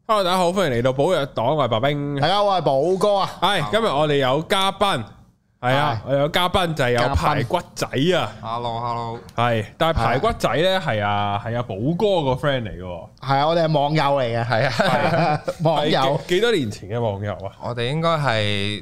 Hello，大家好，歡迎嚟到寶藥黨，我係白兵。 大家好，我係寶哥啊。 係今日我哋有嘉賓，係啊，我有嘉賓就係有排骨仔啊。 Hello， 係，但係排骨仔咧係啊寶哥個 friend 嚟嘅。 係啊，我哋係網友嚟嘅。 係啊， 網友幾多年前嘅網友啊？ 我哋應該係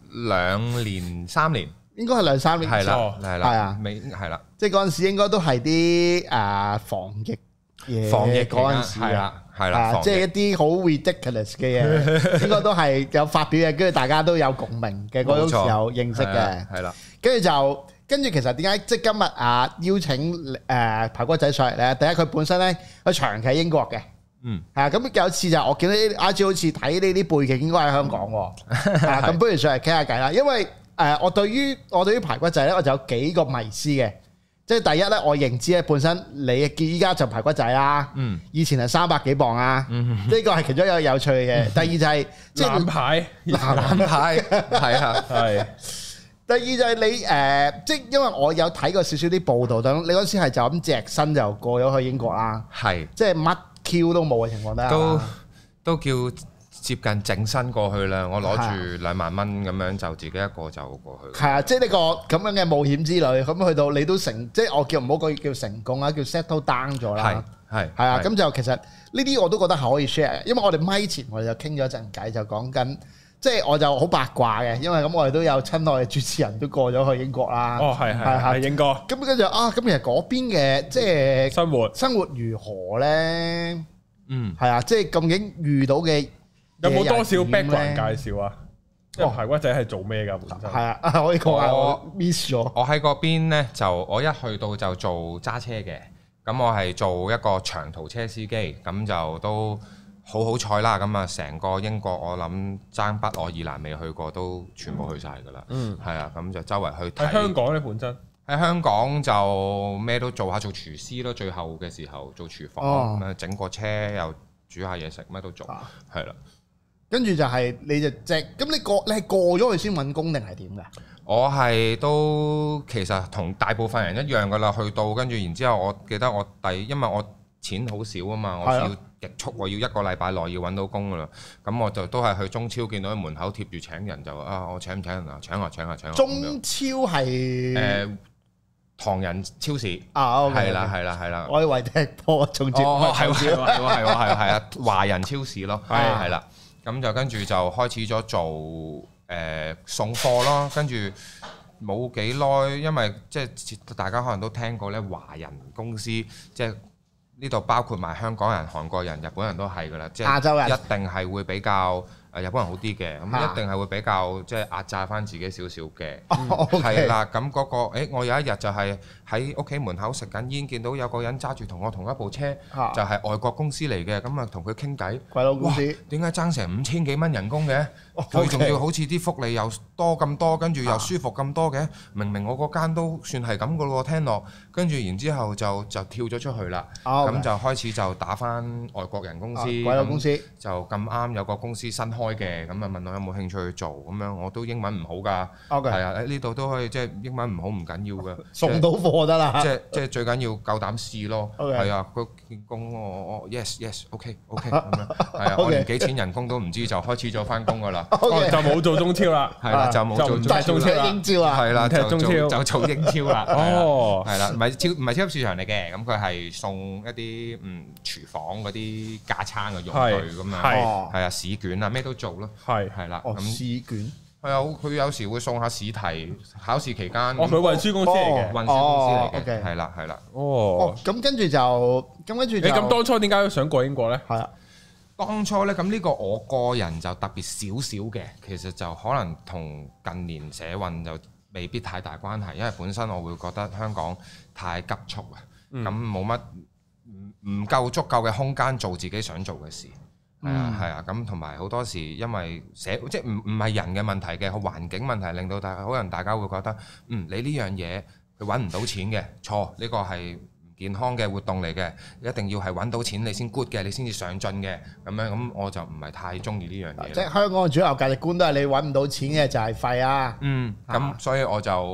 2年3年， 應該係2-3年。 係啦， 係啊， 未係啦， 即係嗰陣時應該都係啲防疫嘢， 防疫嗰陣時係啦， 即係一啲好 ridiculous 嘅嘢，應該都係有發表嘅，跟住大家都有共鳴嘅嗰種時候認識嘅。 係啦， 跟住其實點解即係今日邀請排骨仔上嚟咧？第一佢本身咧佢長期喺英國嘅。係啊，咁有次就我見到啲 IG 好似睇呢啲背景應該喺香港喎，咁不如上嚟傾下偈啦。因為我對於排骨仔咧，我就有幾個迷思嘅。即係第一咧，我認知咧本身你依家就排骨仔啦，以前係300幾磅啊，呢個係其中一個有趣嘅嘢。第二就係即係藍牌， 係啊，係。 第二就係你即係因為我有睇過少少啲報道，等你嗰時係就咁隻身就過咗去英國啦， 係， 即係乜 Q 都冇嘅情況底下， 都叫接近整身過去啦。我攞住2萬蚊咁樣就自己一個就過去。 係啊，即係呢個咁樣嘅冒險之旅，咁去到你都即係我叫唔好講叫成功啊，叫 settle down 咗啦。係啊，咁就其實呢啲我都覺得係可以 share，因為我哋咪前我哋就傾咗一陣偈，就講緊。即係我就好八卦嘅，因為咁我哋都有親愛嘅主持人都過咗去英國啦。 哦，係英哥。 咁跟住咁其實嗰邊嘅即係生活如何咧？係啊，即係究竟遇到嘅有冇多少 background 介紹啊？即係排骨仔係做咩㗎本身？ 係啊，可以講下我 miss 咗。 我喺嗰邊咧，我一去到就做揸車嘅，咁我係做一個長途車司機，咁就都。好彩啦，咁啊成個英國我諗爭北愛爾蘭未去過都全部去晒㗎啦。係啊，咁就周圍去睇。喺香港咧本身喺香港就咩都做下，做廚師咯。最後嘅時候做廚房，咁啊整個車又煮下嘢食，乜都做。係啦， 跟住就係你就咁你係過咗去先揾工定係點㗎？ 我係都其實同大部分人一樣㗎啦，去到跟住然之後，我記得因為我錢好少啊嘛，我要極速，我要1個禮拜內要揾到工噶啦，咁我就都係去中超見到喺門口貼住請人就我請唔請人啊？請啊！ 中超係唐人超市係啦， 我以為踢波中超係啊，華人超市咯，係啦，咁就跟住就開始咗做送貨咯，跟住冇幾耐，因為即係大家可能都聽過咧，華人公司即係。呢度包括埋香港人、韓國人、日本人都係㗎啦，即係亞洲人一定係會比較日本人好啲嘅，咁一定係會比較即係壓榨翻自己少少嘅，係啦。咁嗰個我有一日就係喺屋企門口食緊煙，見到有個人揸住同我同一部車，就係外國公司嚟嘅，咁啊同佢傾偈， 鬼佬公司點解爭成5000幾蚊人工嘅？佢仲要好似啲福利又多咁多，跟住又舒服咁多嘅，明明我嗰間都算係咁噶咯，聽落，跟住然之後就跳咗出去啦，咁就開始就打返外國人公司， 鬼佬公司就咁啱有個公司新開嘅，咁啊問我有冇興趣去做，咁樣我都英文唔好㗎，係啊，呢度都可以即係英文唔好唔緊要嘅， 送到貨得啦， 即係最緊要夠膽試咯，係啊，佢見工我 yes OK 咁樣，係啊，我連幾錢人工都唔知就開始咗返工㗎啦。 就冇做中超啦， 係啦，就冇做中超啦， 英超啊， 係啦，就做英超啦，係啦，唔係超級市場嚟嘅，咁佢係送一啲廚房嗰啲架撐嘅用具咁樣，係啊，試卷啊咩都做咯，係啦，咁試卷係啊，佢有時會送下試題，考試期間， 佢運輸公司嚟嘅， 運輸公司嚟嘅，係啦， 咁跟住就你咁當初點解想過英國咧？ 係啊。 當初呢，咁呢個我個人就特別少少嘅，其實就可能同近年社運就未必太大關係，因為本身我會覺得香港太急促啊，咁冇乜唔夠足夠嘅空間做自己想做嘅事，係啊，咁同埋好多時因為即係唔係人嘅問題嘅，環境問題令到可能大家會覺得，你呢樣嘢佢揾唔到錢嘅，錯，呢個係健康嘅活動嚟嘅，一定要係揾到錢你先 good 嘅，你先至上進嘅，咁我就唔係太中意呢樣嘢。 即係香港嘅主流價值觀都係你揾唔到錢嘅就係廢啊。 咁所以我就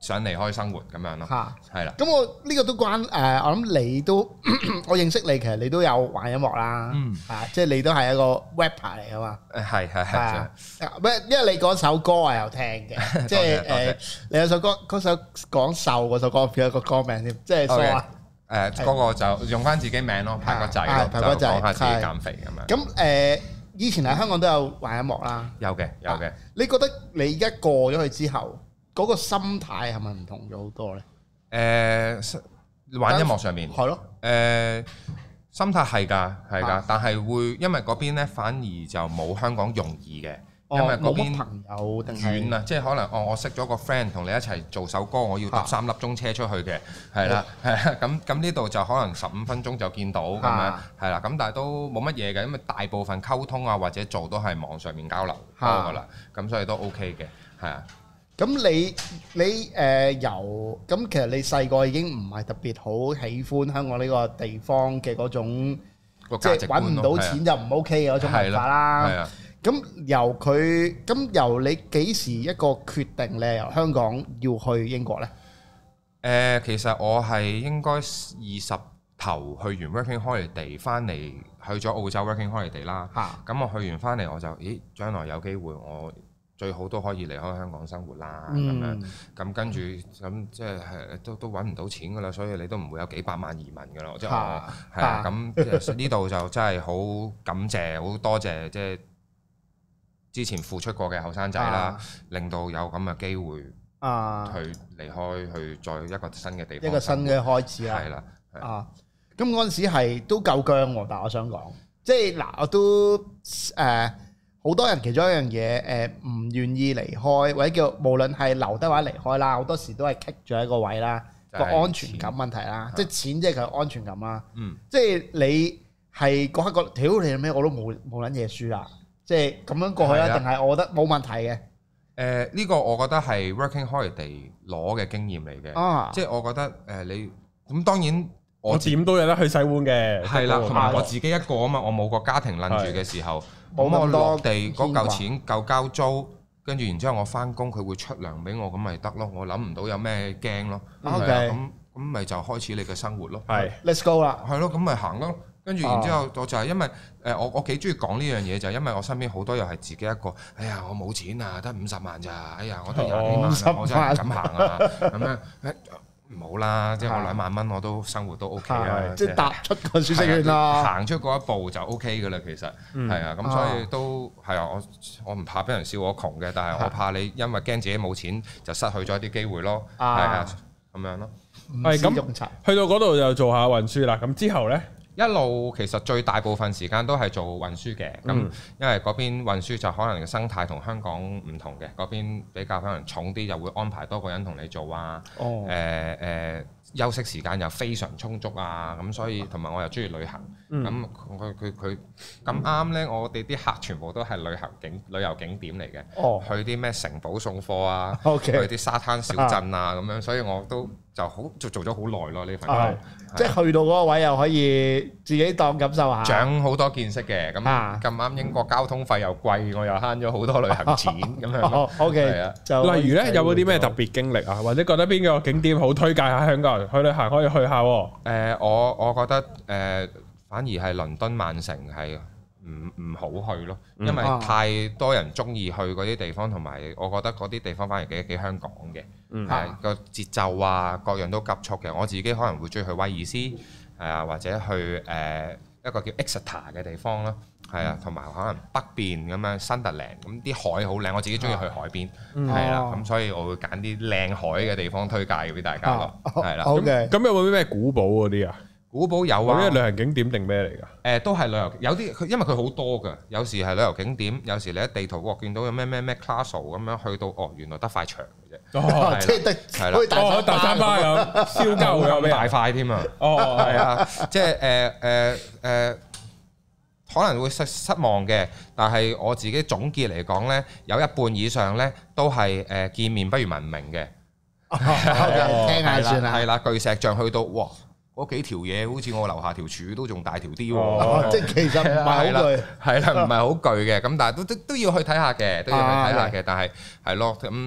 想離開生活咁樣咯。係啦。 咁我呢個都關我諗你都我認識你，其實你都有玩音樂啦，即係你都係一個 rapper 嚟噶嘛。 係。 因為你嗰首歌我有聽嘅，即係你有首歌嗰首講瘦嗰首歌，叫一個歌名添，即係所話嗰個就用翻自己名咯，排骨仔咯，就講下自己減肥咁樣。 咁以前喺香港都有玩音樂啦， 有嘅。 你覺得你而家過咗去之後，嗰個心態係咪唔同咗好多咧？ 玩音樂上面係咯， 心態係㗎，但係會因為嗰邊咧反而就冇香港容易嘅。因為嗰邊朋友定遠啊，即係可能我識咗個 friend 同你一齊做首歌，我要搭3粒鐘車出去嘅，係啦，咁呢度就可能15分鐘就見到咁樣，係啦，咁但係都冇乜嘢嘅，因為大部分溝通啊或者做都係網上面交流多㗎啦，咁所以都 OK 嘅，係啊。 咁你由咁其實你細個已經唔係特別好喜歡香港呢個地方嘅嗰種，即係揾唔到錢就唔 OK 嘅嗰種文化啦。係啊。咁由你幾時一個決定咧，由香港要去英國咧？ 其實我係應該20頭去完 working holiday 翻嚟，去咗澳洲 working holiday 啦。咁我去完翻嚟我就，將來有機會我最好都可以離開香港生活啦。咁樣咁跟住咁即係都揾唔到錢㗎啦，所以你都唔會有幾百萬移民㗎啦。即係係啊，咁呢度就真係好感謝，好多謝即係之前付出過嘅後生仔啦，令到有咁嘅機會去離開，去再一個新嘅地方， 一個新嘅開始啦。 係啦， 咁嗰陣時係都夠僵喎，但係我想講，即係嗱，我都好多人其中一樣嘢唔願意離開，或者叫無論係留低或者離開啦，好多時都係棘住喺個位啦，個安全感問題啦，即係錢即係佢安全感啦。即係你係嗰刻覺得，屌你咩我都冇撚嘢輸啦。即係咁樣過去啦，定係我覺得冇問題嘅？ 呢個我覺得係 working holiday 攞嘅經驗嚟嘅。即係我覺得你咁當然我點都有得去洗碗嘅。 係啦，同埋我自己一個啊嘛，我冇個家庭撚住嘅時候，咁我落地嗰嚿錢夠交租，跟住然之後我翻工佢會出糧俾我，咁咪得咯。我諗唔到有咩驚咯。咁咪就開始你嘅生活咯。 係，Let's go 啦。 係咯，咁咪行咯。跟住然之後，我就係因為我幾中意講呢樣嘢，就係因為我身邊好多又係自己一個，哎呀我冇錢啊，得50萬咋，哎呀我得20幾萬啊，我真係唔敢行啊，咁樣唔好啦，即係我2萬蚊我都生活都 OK 啊， 即係踏出個舒適圈啦， 行出嗰一步就 OK 噶啦，其實係啊，咁所以都係啊，我唔怕俾人笑我窮嘅，但係我怕你因為驚自己冇錢就失去咗啲機會咯，係啊，咁樣咯。 係咁，去到嗰度就做下運輸啦，咁之後咧？ 一路其實最大部分時間都係做運輸嘅，咁因為嗰邊運輸就可能生態同香港唔同嘅，嗰邊比較可能重啲，就會安排多個人同你做啊。休息時間又非常充足啊，咁所以同埋我又中意旅行，咁佢咁啱咧，我哋啲客全部都係旅遊景點嚟嘅，去啲咩城堡送貨啊，去啲沙灘小鎮啊咁樣，所以我都就做咗好耐咯呢份工， 即係去到嗰個位又可以自己當感受下， 長好多見識嘅，咁啱英國交通費又貴，我又慳咗好多旅行錢咁樣。 OK， 例如咧有冇啲咩特別經歷啊，或者覺得邊個景點好推介下香港人去旅行可以去下？ 我覺得反而係倫敦曼城係唔好去咯，因為太多人中意去嗰啲地方，同埋我覺得嗰啲地方反而幾香港嘅，個節奏啊各樣都急促嘅。我自己可能會中意去威爾斯，或者去一個叫 Exeter 嘅地方咯，係啊，同埋可能北邊咁樣新特蘭，咁啲海好靚，我自己中意去海邊，係啦，咁所以我會揀啲靚海嘅地方推介俾大家咯，係啦。 咁有冇啲咩古堡嗰啲啊？ 古堡有啊， 嗰啲旅行景點定咩嚟㗎？ 都係旅遊，有啲因為佢好多㗎，有時係旅遊景點，有時你喺地圖見到有咩 Castle 咁樣，去到原來得塊牆嘅啫， 即係得係啦， 大三巴咁燒鳩有咩大塊添啊？係啊，即係可能會失望嘅，但係我自己總結嚟講咧，有一半以上咧都係見面不如聞名嘅， 聽下算啦， 係啦，巨石像去到哇！嗰幾條嘢好似我樓下條柱都仲大條啲喎， 即係其實唔係好巨， 係啦，唔係好巨嘅，咁但係都要去睇下嘅，都要去睇下嘅，但係係咯，咁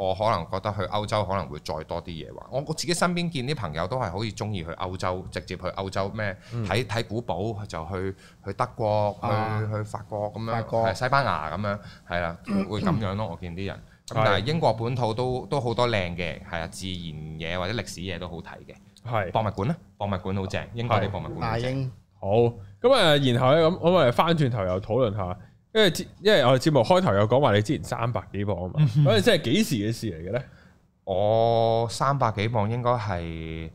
我可能覺得去歐洲可能會再多啲嘢玩。我自己身邊見啲朋友都係好似中意去歐洲，直接去歐洲咩睇古堡就去德國，去法國咁樣，係西班牙咁樣，係啦，會咁樣咯。我見啲人。咁但係英國本土都好多靚嘅，係啊，自然嘢或者歷史嘢都好睇嘅。係博物館咧，博物館好正，英國啲博物館好正。 好，咁啊，然後咧咁，我哋翻轉頭又討論下，因為我哋節目開頭有講話你之前300幾磅啊嘛，嗰陣即係幾時嘅事嚟嘅咧？ 我300幾磅應該係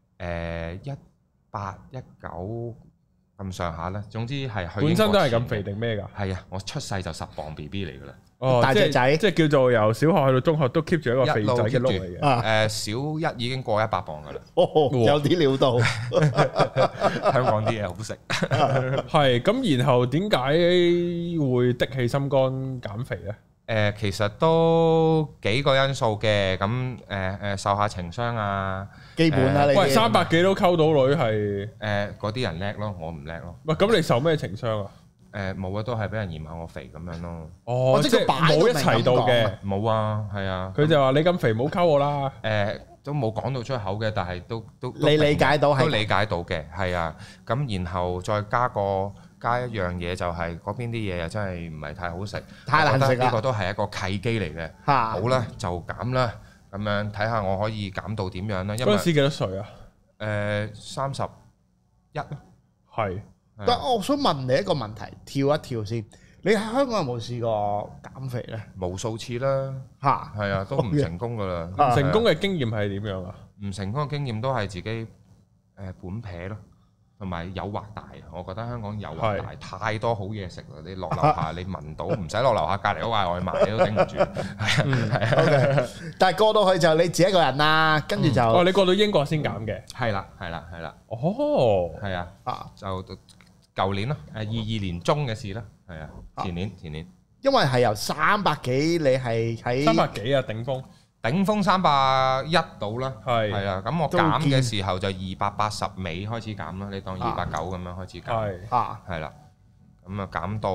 18、19咁上下啦。總之係去本身都係咁肥定咩㗎？ 係啊，我出世就10磅 BB 嚟㗎啦。 哦， 大隻仔， 即係叫做由小學去到中學都 keep 住一個肥仔嘅碌嚟嘅。 小1已經過100磅㗎啦。 有啲料到。 香港啲嘢好食。 係咁，然後點解會的起心肝減肥咧？ 其實都幾個因素嘅，咁受下情傷啊， 基本啦。你喂，300幾都溝到女係嗰啲人叻咯，我唔叻咯。 喂，咁你受咩情傷啊？ 冇啊，都係俾人嫌下我肥咁樣咯。 哦，即係冇一齊到嘅， 冇啊，係啊。 佢就話你咁肥，唔好溝我啦。 都冇講到出口嘅，但係都你理解到係都理解到嘅，係啊。咁然後再加一樣嘢，就係嗰邊啲嘢又真係唔係太好食， 太難食啦。 呢個都係一個契機嚟嘅。好啦，就減啦，咁樣睇下我可以減到點樣啦。 嗰陣時幾多歲啊 ？31咯。 係。 但我想問你一個問題，跳一跳先。你喺香港有冇試過減肥咧？ 無數次啦，係啊，都唔成功噶啦。 唔成功嘅經驗係點樣啊？ 唔成功嘅經驗都係自己本撇咯，同埋誘惑大。我覺得香港誘惑大，太多好嘢食啦！你落樓下你聞到，唔使落樓下隔離屋嗌外賣，你都頂唔住。係啊， 但係過到去就你自己一個人啦，跟住就你過到英國先減嘅。 係啦。 哦， 係啊，就舊年咯，22年中嘅事啦，係啊，前年， 因為係由300幾，你係喺 300幾啊，頂峰 310到啦，係啊，咁我減嘅時候就280尾開始減啦，你當290咁樣開始減，係啦，咁啊減到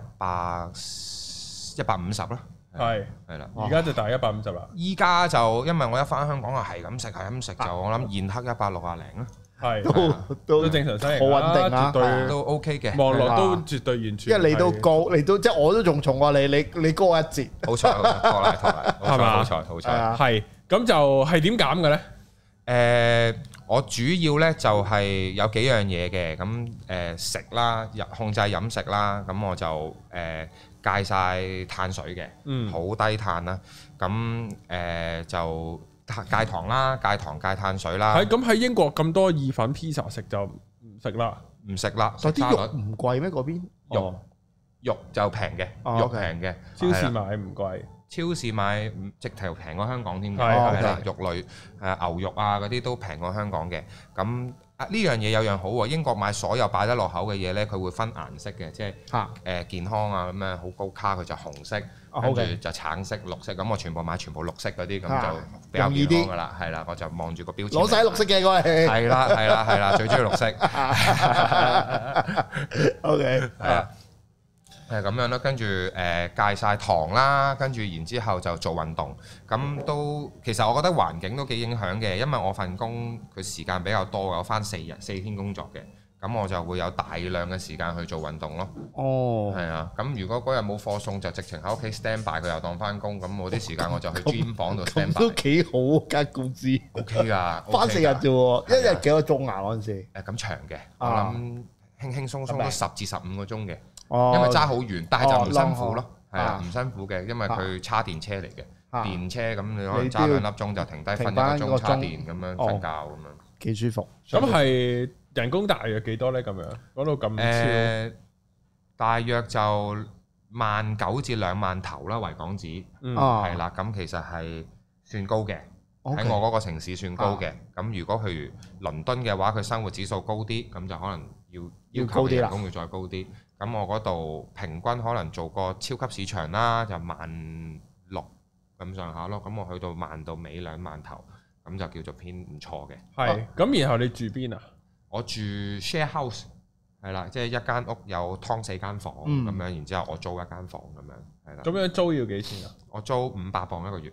150啦，係啦， 而家就大150啦， 依家就因為我一翻香港啊，係咁食，就我諗現刻160零啦。 都正常身形， 好穩定啊， 都 OK 嘅， 望落都絕對完全。 因為你都高，你都即係我都仲重過你高一截。 好彩，拖拉， 係嘛？ 好彩。 係咁就係點減嘅咧？ 我主要咧就係有幾樣嘢嘅，咁食啦，控制飲食啦，咁我就戒晒碳水嘅，好低碳啦，咁就。戒糖啦，戒碳水啦。 咁喺英國咁多意粉、披薩食就唔食啦， 但啲肉唔貴咩？嗰邊肉就平嘅，肉平嘅， 超市買唔貴， 超市買直頭平過香港添嘅，係啦，肉類牛肉啊嗰啲都平過香港嘅。咁呢樣嘢有樣好喎，英國買所有擺得落口嘅嘢咧，佢會分顏色嘅，即係健康啊咁樣好高卡，佢就紅色。跟住就橙色、綠色，咁我全部買全部綠色嗰啲，咁就比較健康噶啦，係啦，我就望住個標籤。 攞晒綠色嘅過嚟。 係啦，最中意綠色。 OK， 係啊，係咁樣咯，跟住戒晒糖啦，跟住然之後就做運動，咁都其實我覺得環境都幾影響嘅，因為我份工佢時間比較多，我翻4天工作嘅。咁我就會有大量嘅時間去做運動咯。係啊。咁如果嗰日冇貨送，就直情喺屋企 stand by，佢又當翻工。咁我啲時間我就去 gym 房度 stand by。 都幾好間公司。 OK 㗎。 翻4日啫喎，一日幾個鐘啊嗰陣時？ 咁長嘅，我諗輕輕鬆鬆都10至15個鐘嘅。 因為揸好遠，但係就唔辛苦咯。係啊，唔辛苦嘅，因為佢叉電車嚟嘅。電車咁你可以揸2粒鐘就停低瞓1個鐘叉電咁樣瞓覺咁樣。 幾舒服。 咁係。人工大約幾多咧？咁樣講到咁超， 大約就19000至2萬頭啦，為港紙，係啦。咁其實係算高嘅，喺我嗰個城市算高嘅。咁如果譬如倫敦嘅話，佢生活指數高啲，咁就可能要求人工會再高啲。咁我嗰度平均可能做個超級市場啦，就16000咁上下咯。咁我去到1萬到尾2萬頭，咁就叫做偏唔錯嘅。 係。咁然後你住邊啊？ 我住 share house，係啦，即係一間屋有劏4間房咁樣，然之後我租一間房咁樣，係啦。 咁樣租要幾錢啊？ 我租500磅一個月，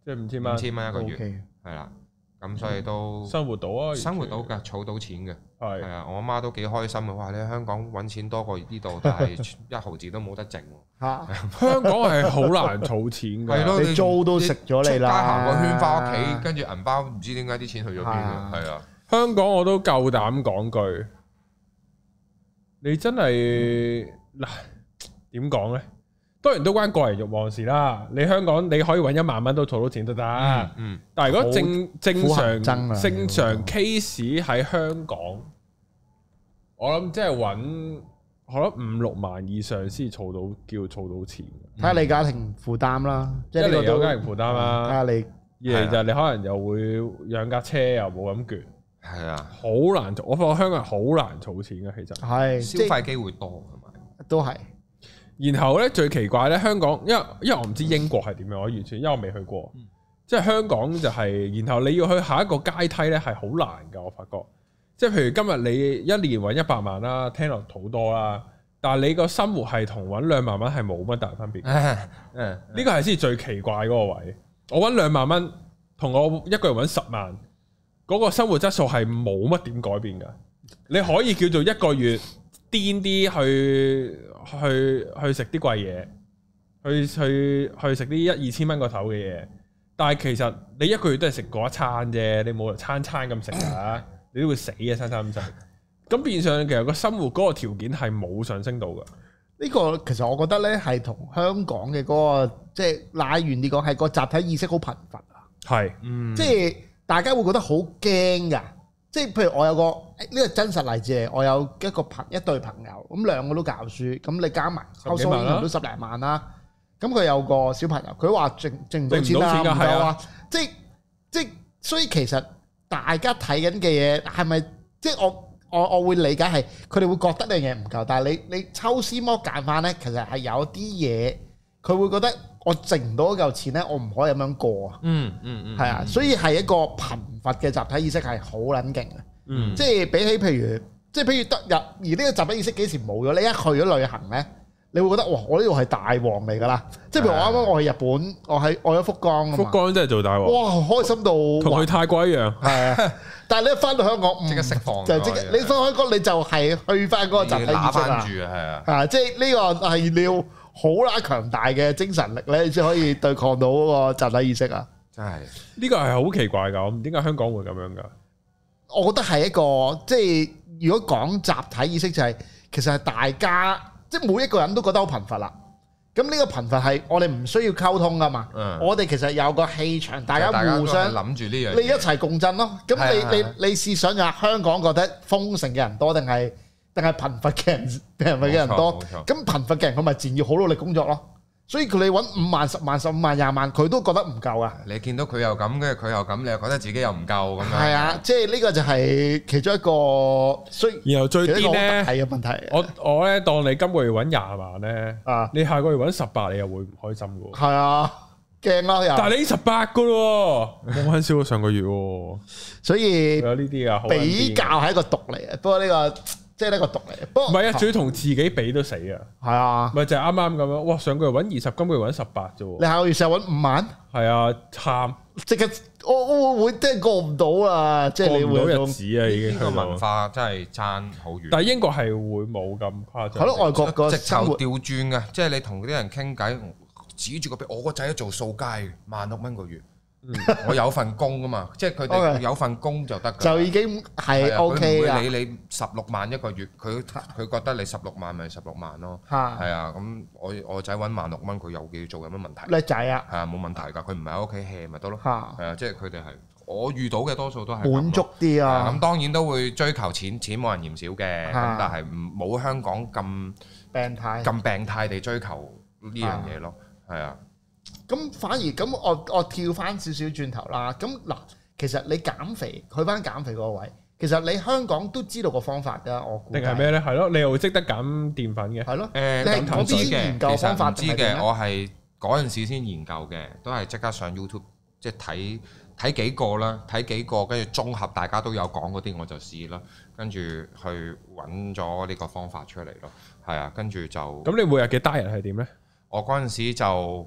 即係5000蚊 5000蚊一個月， OK 係啦。咁所以都生活到啊， 生活到㗎，儲到錢嘅。係係啊，我阿媽都幾開心啊！哇，你喺香港揾錢多過呢度，但係一毫子都冇得剩喎。 嚇， 香港係好難儲錢㗎。 係咯你租都食咗你啦， 出街行個圈翻屋企，跟住銀包唔知點解啲錢去咗邊嘅。係啊， 香港我都夠膽講句，你真係嗱點講咧？當然都關個人慾望事啦。你香港你可以揾1萬蚊都儲到錢都得，但係如果正苦行僧啊正常 case 喺香港，我諗即係揾可能5-6萬以上先儲到叫儲到錢。 睇下你家庭負擔啦，即一嚟係呢個都有家庭負擔睇啦， 下你二嚟就係你可能又會養架車又冇咁攰， 係啊， 好難儲。我發覺香港人好難儲錢嘅，其實。 係消費機會多同埋。 都係然後咧最奇怪咧，香港因為我唔知英國係點樣，我完全因為我未去過，即係香港就係，然後你要去下一個階梯咧係好難㗎，我發覺。即係譬如今日你一年揾100萬啦，聽落好多啦，但係你個生活係同揾2萬蚊係冇乜大分別。呢個係先最奇怪嗰個位。我揾2萬蚊，同我一個人揾10萬，嗰個生活質素係冇乜點改變㗎。你可以叫做一個月癲啲去食啲貴嘢，去食啲1-2千蚊個頭嘅嘢，但係其實你一個月都係食嗰一餐啫，你冇餐餐咁食啊，你都會死嘅，餐餐咁食。咁變相其實個生活嗰個條件係冇上升到嘅。 呢個其實我覺得咧係同香港嘅嗰個即係拉遠啲講係個集體意識好貧乏啊， 係， 即係大家會覺得好驚㗎。即係譬如我有個呢個真實例子嚟，我有一對朋友，咁兩個都教書，咁你加埋收數應該都10零萬啦。咁佢有個小朋友，佢話掙唔到錢啦，唔夠啊！即係所以其實大家睇緊嘅嘢係咪即係我會理解係佢哋會覺得呢樣嘢唔夠，但係你抽絲剝繭翻咧，其實係有啲嘢佢會覺得我剩唔到嗰嚿錢咧，我唔可以咁樣過啊！係啊，所以係一個貧乏嘅集體意識係好撚勁嘅，即係比起譬如得日而呢個集體意識幾時冇咗？你一去咗旅行咧，你會覺得哇！我呢度係大王嚟㗎啦！即係譬如我啱啱我去日本，我喺福岡啊嘛， 福岡真係做大王， 哇！開心到同去泰國一樣， 係啊！但係你一翻到香港， 即刻釋放， 就即刻你翻香港你就係去翻嗰個集體意識打翻啊！ 住啊， 啊！即係呢個係你要好啦強大嘅精神力咧，先可以對抗到嗰個集體意識啊！ 真係呢個係好奇怪㗎。點解香港會咁樣㗎？ 我覺得係一個即係如果講集體意識就係其實係大家即係每一個人都覺得好貧乏啦。咁呢個貧乏係我哋唔需要溝通㗎嘛。我哋其實有個氣場，大家互相諗住呢樣嘢， 你一齊共振咯。咁你試想下香港覺得豐盛嘅人多定係貧乏嘅人多？咁貧乏嘅人佢咪自然要好努力工作咯。所以佢哋揾5萬、10萬、15萬、20萬，佢都覺得唔夠啊！ 你見到佢又咁，跟住佢又咁，你又覺得自己又唔夠咁樣。 係啊，即係呢個就係其中一個然後最癲咧係嘅問題。 我咧當你今個月揾20萬咧，你下個月揾18，你又會唔開心嘅喎。 係啊，驚啦又。 但係你18嘅咯喎，冇揾少過上個月喎。 所以有呢啲啊， 比較係一個毒嚟嘅。不過呢個即係呢個毒嚟嘅。不過唔係啊，仲要同自己比都死啊。 係啊， 咪就係啱啱咁樣。哇，上個月揾20，今個月揾18啫喎。 你下個月成日揾5萬？ 係啊，慘！ 即刻我會真係過唔到啊！即係你會過唔到日子啊，已經呢個文化真係爭好遠。 但係英國係會冇咁誇張。 係咯，外國個直生活頭調轉嘅，即係你同啲人傾偈，指住個鼻，我個仔都做掃街，16,000蚊個月。我有份工噶嘛，即係佢哋有份工就得㗎， 就已經係 OK 啦。 佢唔會理你16萬一個月，佢覺得你16萬咪16萬咯。係啊，咁我仔揾16,000蚊，佢有嘢做有乜問題？ 叻仔啊！ 係啊，冇問題㗎，佢唔係喺屋企 hea 咪得咯。係啊，即係佢哋係我遇到嘅多數都係滿足啲啊。 咁當然都會追求錢，錢冇人嫌少嘅，咁但係冇香港咁病態地追求呢樣嘢咯。係啊。 咁反而咁我跳翻少少轉頭啦。咁嗱，其實你減肥去翻減肥嗰個位，其實你香港都知道個方法㗎。我估定係咩咧？係咯，你又會識得減澱粉嘅？ 係咯。 你係嗰啲先研究方法唔知嘅，我係嗰陣時先研究嘅，都係即刻上 YouTube 即係睇幾個啦，睇幾個跟住綜合大家都有講嗰啲我就試啦，跟住去揾咗呢個方法出嚟咯。係啊，跟住就咁你每日嘅 diet係點咧？ 我嗰陣時就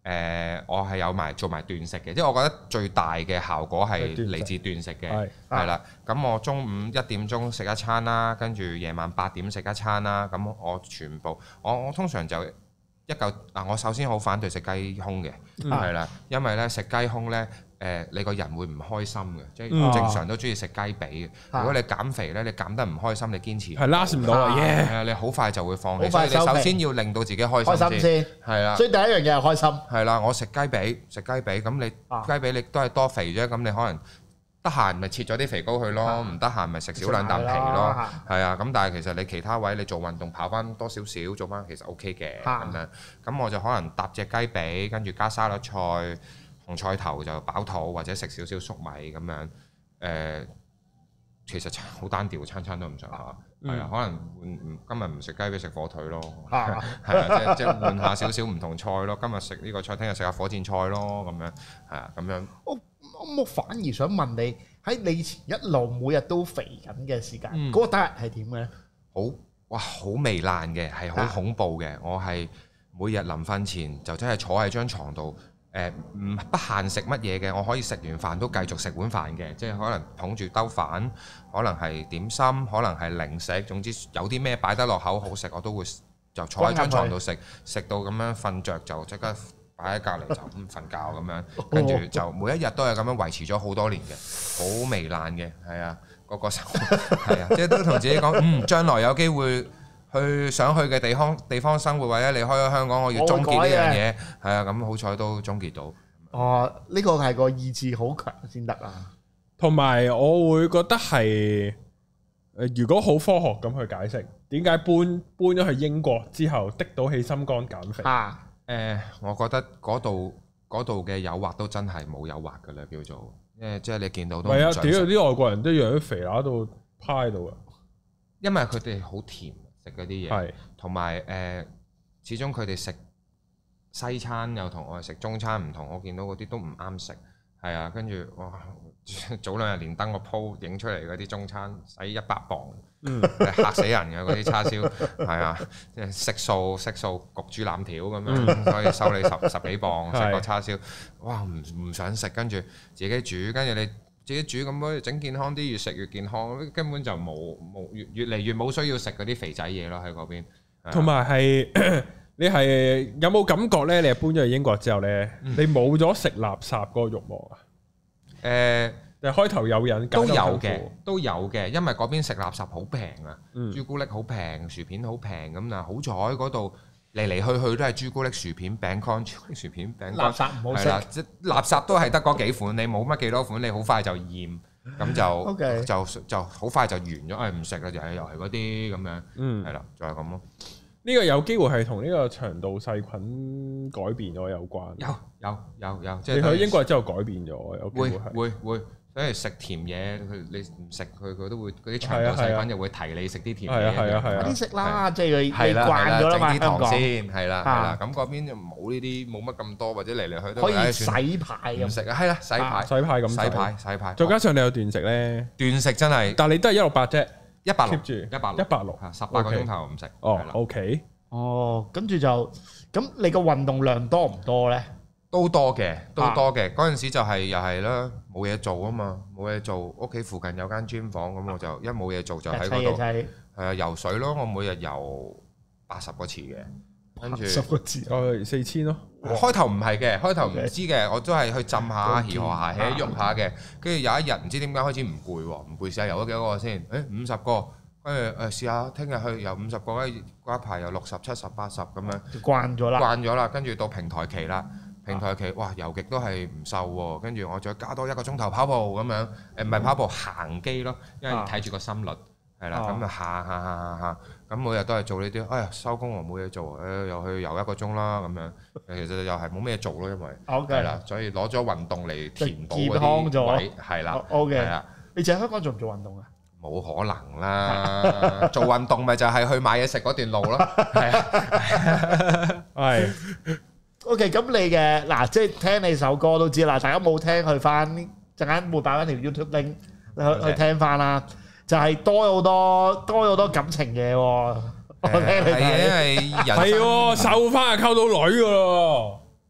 我係有做埋斷食嘅，即係我覺得最大嘅效果係嚟自斷食嘅，係啦。咁我中午1點鐘食一餐啦，跟住夜晚8點食一餐啦。咁我全部我通常就一嚿我首先好反對食雞胸嘅，係啦，因為咧食雞胸咧。你個人會唔開心嘅，即係正常都中意食雞髀嘅。如果你減肥咧，你減得唔開心，你堅持係 last 唔到啊！係啊，你好快就會放棄。所以你首先要令到自己開心先，係啦。 所以第一樣嘢係開心。係啦，我食雞髀，咁你雞髀你都係多肥啫，咁你可能得閒咪切咗啲肥膏去咯，唔得閒咪食少兩啖皮咯。係啊，咁但係其實你其他位你做運動跑翻多少少，做翻其實 OK 嘅咁樣。咁我就可能搭隻雞髀，跟住加沙律菜。紅菜頭就飽肚，或者食少少粟米咁樣，其實好單調，餐餐都唔上下，係啊，可能今日唔食雞髀食火腿咯，係啊，即係換下少少唔同菜咯，今日食呢個菜，聽日食下火箭菜咯，咁樣係啊，咁樣。 我反而想問你喺你以前一路每日都肥緊嘅時間，嗰個第一日係點嘅咧？好糜爛嘅，係好恐怖嘅。我係每日臨瞓前就真係坐喺張床度。不限食乜嘢嘅，我可以食完飯都繼續食碗飯嘅，即係可能捧住兜飯，可能係點心，可能係零食，總之有啲咩擺得落口好食，我都會就坐喺張床度食，食到咁樣瞓着就即刻擺喺隔離就咁瞓覺咁樣，跟住就每一日都係咁樣維持咗好多年嘅，好糜爛嘅，係啊，個生活係啊，即係都同自己講，將來有機會。去想去嘅地方生活，或者離開咗香港，我要終結呢樣嘢，係啊，咁好彩都終結到。 呢個係個意志好強先得啊！ 同埋我會覺得係，如果好科學咁去解釋，點解搬咗去英國之後，的到起心肝減肥？ 我覺得嗰度嘅誘惑都真係冇誘惑㗎啦，叫做，即係你見到都唔想食。係啊，屌啲外國人都養啲肥乸到趴喺度啊！ 因為佢哋好甜。嗰啲嘢，同埋始終佢哋食西餐又同我哋食中餐唔同，我見到嗰啲都唔啱食，係啊，跟住哇，早2日連登個 po 影出嚟嗰啲中餐使100磅，嚇死人嘅嗰啲叉燒，係啊，即係食素焗豬腩條咁樣，所以收你十幾磅食個叉燒，哇唔想食，跟住自己煮，跟住你。自己煮咁樣整健康啲，越食越健康，根本就冇越嚟越冇需要食嗰啲肥仔嘢咯喺嗰邊。 同埋係你係有冇感覺咧？你係搬咗去英國之後咧，你冇咗食垃圾嗰個慾望啊？你開頭有人都有嘅，因為嗰邊食垃圾好平啊，朱古力好平，薯片好平咁嗱，好彩嗰度。嚟嚟去去都係朱古力薯片餅乾，朱古力薯片餅乾， 垃圾唔好食。 即垃圾都係得嗰幾款，你冇乜幾多款，你好快就厭，咁就好快就完咗，唔食啦，又係嗰啲咁樣，係啦，就係咁咯。 呢個有機會係同呢個腸道細菌改變咗有關。 有， 即係你去英國之後改變咗，有機會係會。所以食甜嘢，你唔食佢都會嗰啲腸道細菌又會提你食啲甜嘢。 係啊， 啲食啦，即係佢慣咗啦嘛。 整啲糖先，係啦。咁嗰邊就冇呢啲，冇乜咁多，或者嚟嚟去都可以洗牌咁食啊，係啦，洗牌咁洗牌。 再加上你有斷食咧， 斷食真係， 但係你都係168啫 ，160 住 160 18個鐘頭唔食。 OK。 跟住就咁，你個運動量多唔多咧？ 都多嘅。嗰陣時就係又係啦，冇嘢做啊嘛，冇嘢做，屋企附近有間 gym 房，咁我就一冇嘢做就喺嗰度，係啊，游水咯，我每日游80個次嘅，跟住 10個次 ，4000咯。 開頭唔係嘅，開頭唔知嘅，我都係去浸下、兒河下、喐下嘅，跟住有一日唔知點解開始唔攰喎，唔攰試下游咗幾多個先，50個。跟住試下，聽日去游50個，嗰一排游60、70、80咁樣， 慣咗啦， 跟住到平台期啦。平台期，哇！游極都係唔瘦喎，跟住我再加多1個鐘頭跑步咁樣，唔係跑步行機咯，因為睇住個心率係啦，咁就行，咁每日都係做呢啲，哎呀收工我冇嘢做，又去游1個鐘啦咁樣，其實又係冇咩做咯，因為係啦，所以攞咗運動嚟填補嗰啲位，係啦，係啦。 你喺香港做唔做運動啊？ 冇可能啦，做運動咪就係去買嘢食嗰段路咯，係。 OK， 咁你嘅嗱，即係聽你首歌都知啦，大家冇聽去翻陣間會擺翻條 YouTube link 去聽翻啦，就係多咗好多感情嘢喎。我聽你睇係因為人係瘦翻係溝到女噶咯。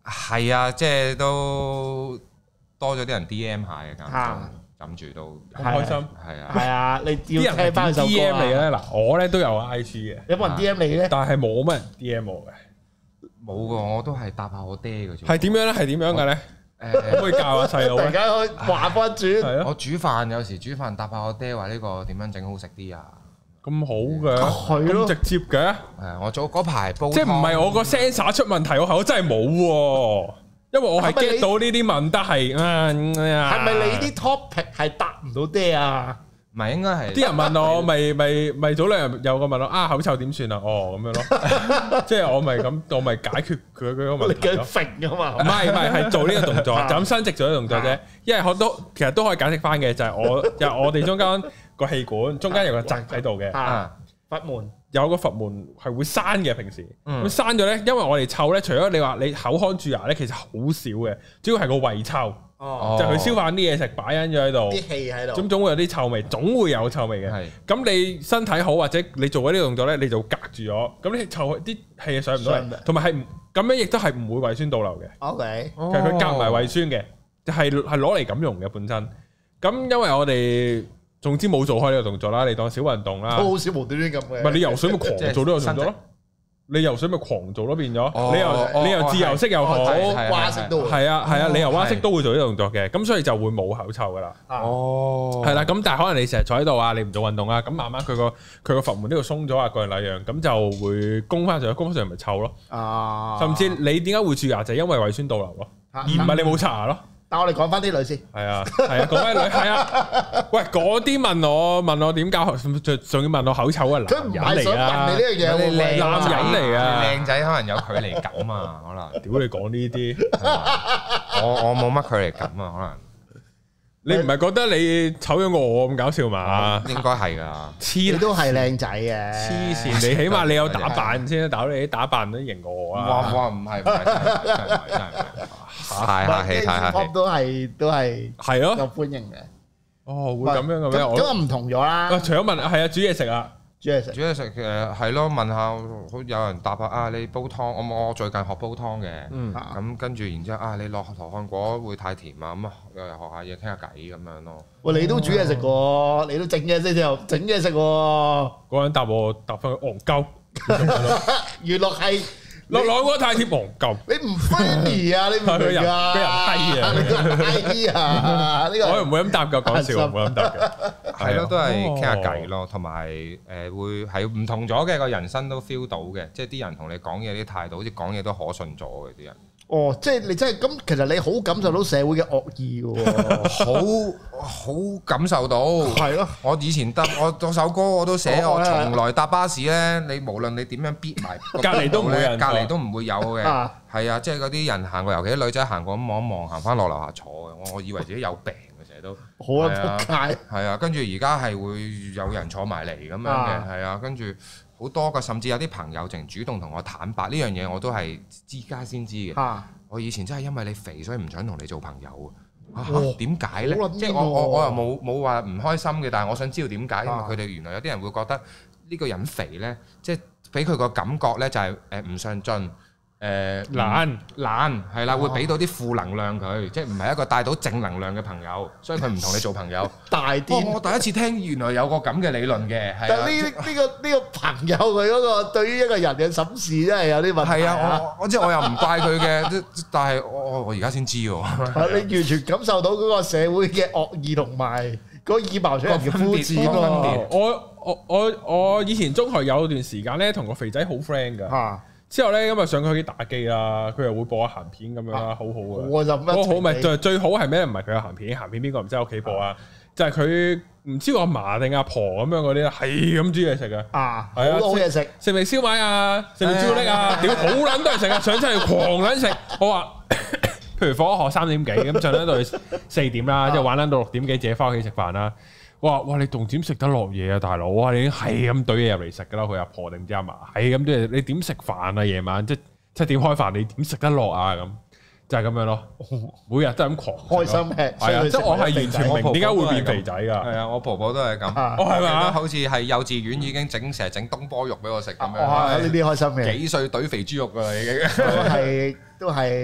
係啊，即係都多咗啲人 DM 下嘅間中，諗住都好開心。 係啊， 係啊，你啲要聽翻人首 DM 歌啊！ 你咧，嗱我咧都有 IG 嘅， 有冇人 DM 你咧？ 但係冇乜人 DM 我嘅。 冇喎，我都係答下我爹嘅啫。 係點樣咧？係點樣嘅咧？可唔可以教下細佬咧？ 突然間可以話翻轉， 係咯， 我煮飯有時煮飯答下我爹話呢個點樣整好食啲啊？ 咁好嘅， 係咯咁直接嘅， 係我早嗰排煲湯， 即係唔係我個 sensor 出問題，我真係冇喎。因為我係係咪你 get 到呢啲問得係， 係咪你啲 topic 係答唔到爹啊？ 唔係應該係啲人問我，咪早兩日有個問我啊口臭點算啊？哦咁樣咯，即係我咪解決佢嗰個問你嘅題咯。 揈噶嘛？ 唔係做呢個動作，就咁伸直咗啲動作啫。因為其實都可以解釋翻嘅，就係我哋中間個氣管中間有個掣喺度嘅， 啊，閥門有個閥門係會閂嘅。平時嗯咁閂咗咧，因為我哋臭咧，除咗你話你口腔蛀牙咧，其實好少嘅，主要係個胃臭， 哦， 就係佢消化啲嘢食擺緊咗喺度， 啲氣喺度， 咁總會有啲臭味，總會有臭味嘅。 係咁你身體好或者你做咗呢個動作咧，你就隔住咗，咁你臭啲氣上唔到嚟，同埋係咁樣亦都係唔會胃酸倒流嘅。 OK， 其實佢夾埋胃酸嘅，係攞嚟咁用嘅本身。咁因為我哋總之冇做開呢個動作啦，你當小運動啦。 都好少無端端咁嘅。 唔係你游水咪狂做呢個動作咯？你游水咪狂做咯，變咗你又自由式又好， 蛙式都會係啊，你游蛙式都會做呢個動作嘅，咁所以就會冇口臭噶啦。 哦， 係啦，咁但係可能你成日坐喺度啊，你唔做運動啊，咁慢慢佢個閥門呢度鬆咗啊，各樣那樣，咁就會攻翻上去咪臭咯。 啊， 甚至你點解會蛀牙就係因為胃酸倒流咯，而唔係你冇刷牙咯。 但我哋講翻啲女先， 係啊，講翻女係啊，喂，嗰啲問我點教，仲要問我口臭啊， 佢唔係想問男人嚟啊你，呢樣嘢喎，喂男人嚟啊靚仔可能有距離感啊，可能屌你講呢啲， 我冇乜距離感啊，可能你唔係覺得你醜咗過我咁搞笑嘛？ 應該係㗎。 你黐都係靚仔嘅， 黐線，你起碼你有打扮先，大佬你啲打扮都型過我啊！ 哇唔係真係太客氣太客氣。 都係係咯， 有歡迎嘅。 哦會咁樣嘅咩？ 咁啊唔同咗啦， 除咗問係啊煮嘢食啊， 煮嘢食煮嘢食係咯，問下好有人答下啊，你煲湯，我最近學煲湯嘅，咁跟住然之後啊，你落羅漢果會太甜啊，咁啊又學下嘢傾下偈咁樣咯。 喂，你都煮嘢食喎，你都整嘢食又整嘢食喎， 嗰個人答我答翻佢戇鳩， 原來係落攞嗰太貼戇鳩。 你唔 funny 啊，你唔明佢人啊， 低啊， 你個人低啊，呢個我又唔會咁答㗎，講笑唔會咁答嘅。 係咯，都係傾下偈咯，同埋會係唔同咗嘅個人生都 feel 到嘅，即係啲人同你講嘢啲態度，好似講嘢都可信咗嘅啲人。 哦，即係你真係咁，其實你好感受到社會嘅惡意嘅喎， 好感受到。 係咯， 我以前我首歌我都寫，我從來搭巴士咧，你無論你點樣逼埋隔離都唔會有人坐隔離都唔會有嘅。係啊，即係嗰啲人行過，尤其啲女仔行過咁望一望，行翻落樓下坐嘅。我以為自己有病嘅，成日都好啊，仆街。 係啊，跟住而家係會有人坐埋嚟咁樣嘅，係啊，跟住好多個，甚至有啲朋友淨主動同我坦白呢樣嘢，我都係而家先知嘅。我以前真係因為你肥，所以唔想同你做朋友啊！點解呢？即係我又冇話唔開心嘅，但係我想知道點解，因為佢哋原來有啲人會覺得呢個人肥呢，即係俾佢個感覺呢，就係唔上進。懶係啦，會俾到啲負能量佢，即係唔係一個帶到正能量嘅朋友，所以佢唔同你做朋友。 大啲， 我第一次聽原來有個咁嘅理論嘅，係啊。 呢個朋友佢嗰個對於一個人嘅審視真係有啲問題。 係啊，我即係我又唔怪佢嘅，但係我而家先知喎。 你完全感受到嗰個社會嘅惡意同埋嗰個以貌取人嘅膚淺喎。 我以前中學有段時間咧，同個肥仔好 friend 㗎。之後咧，咁啊上佢屋企打機啦，佢又會播下鹹片咁樣啦，好好嘅。 我就乜好咪最好係咩？唔係佢有鹹片，鹹片邊個唔知喺屋企播啊？就係佢唔知我阿嫲定阿婆咁樣嗰啲，係咁煮嘢食嘅。係啊， 好多嘢食， 食唔食燒賣啊？食唔食朱古力啊？屌好撚多人食啊！上出去狂撚食。我話，譬如放學3點幾咁，上撚到去4點啦，即係玩撚到6點幾，自己翻屋企食飯啦。哇！你仲點食得落嘢啊，大佬啊！你已經係咁懟嘢入嚟食噶啦，佢阿婆定唔知阿嫲係咁啲，你點食飯啊？夜晚即7點開飯，你點食得落啊？咁就係咁樣咯。每日都係咁狂開心嘅， 係啊！即係我係完全明點解會變肥仔噶。 係啊，我婆婆都係咁。 係咪好似係幼稚園已經成日整東坡肉俾我食咁樣。 呢啲開心嘅。 幾歲懟肥豬肉噶啦已經。 都係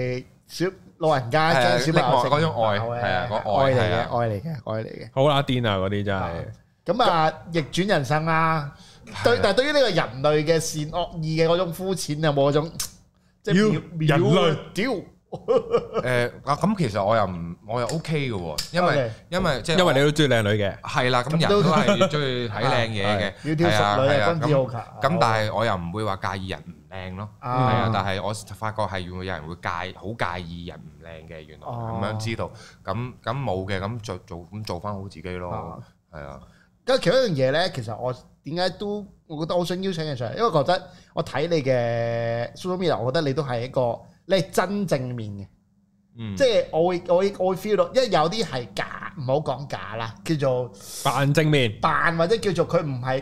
小老人家將小朋友嗰種愛係啊，個愛嚟嘅， 係啊， 愛嚟嘅，愛嚟嘅。 好啦癲啊嗰啲真係。 咁啊，逆轉人生啦。對，但係對於呢個人類嘅善惡意嘅嗰種膚淺，有冇嗰種即係人類屌？ 咁其實我又 OK 嘅喎，因為即係因為你都中意靚女嘅， 係啦，咁人都係中意睇靚嘢嘅， 窈窕淑女啊，君子好逑。 咁但係我又唔會話介意人唔靚咯，係啊，但係我發覺係會有人會好介意人唔靚嘅，原來咁樣知道，咁冇嘅，咁做翻好自己咯，係啊。 咁其中一樣嘢咧，其實我點解我覺得好想邀請你上嚟，因為覺得我睇你嘅 social media，我覺得你都係一個你係真正面嘅，即係我會 feel 到，因為有啲係假，唔好講假啦，叫做扮正面， 扮或者叫做佢唔係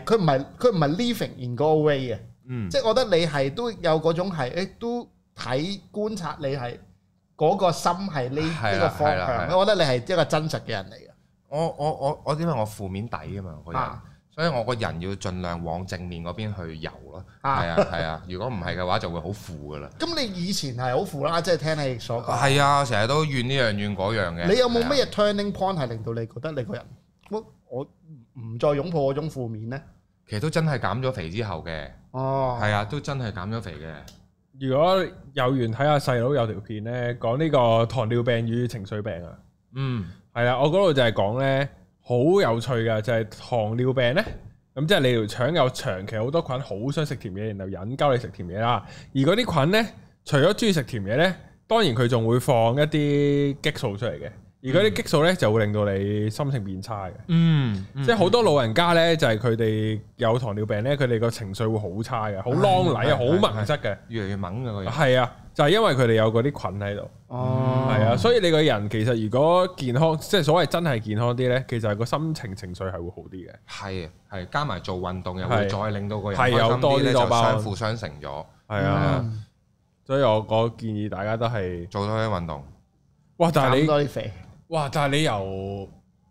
living in 嗰個 way 嘅，即係我覺得你係都有嗰種係，都睇觀察你係嗰個心係呢個方向，我覺得你係一個真實嘅人嚟嘅。 我因為我負面底啊嘛，個人，所以我個人要盡量往正面嗰邊去遊咯。係啊，如果唔係嘅話，就會好負噶啦。 咁你以前係好負啦，即係聽你所講。 係啊，成日都怨呢樣怨嗰樣嘅。 你有冇乜嘢 turning point 係令到你覺得你個人我唔再擁抱嗰種負面呢？ 其實都真係減咗肥之後嘅。係啊，都真係減咗肥嘅。 如果有緣睇下細佬有條片咧，講呢個糖尿病與情緒病啊。係啊，我嗰度就係講咧，好有趣嘅就係糖尿病咧，咁即係你條腸有長期好多菌，好想食甜嘢，然後引鳩你食甜嘢啦。而嗰啲菌咧，除咗中意食甜嘢咧，當然佢仲會放一啲激素出嚟嘅。而嗰啲激素咧就會令到你心情變差嘅。即係好多老人家咧，就係佢哋有糖尿病咧，佢哋個情緒會好差嘅，好啷禮啊，好矇塞嘅， 越嚟越猛嘅個人。 係啊，就係因為佢哋有嗰啲菌喺度。係啊，所以你個人其實如果健康，即係所謂真係健康啲咧，其實係個心情情緒係會好啲嘅。 係加埋做運動又會再令到個人係有多啲多包， 相輔相成咗。 係啊，所以我建議大家都係做多啲運動。 哇！但係多啲肥。 哇！但係你由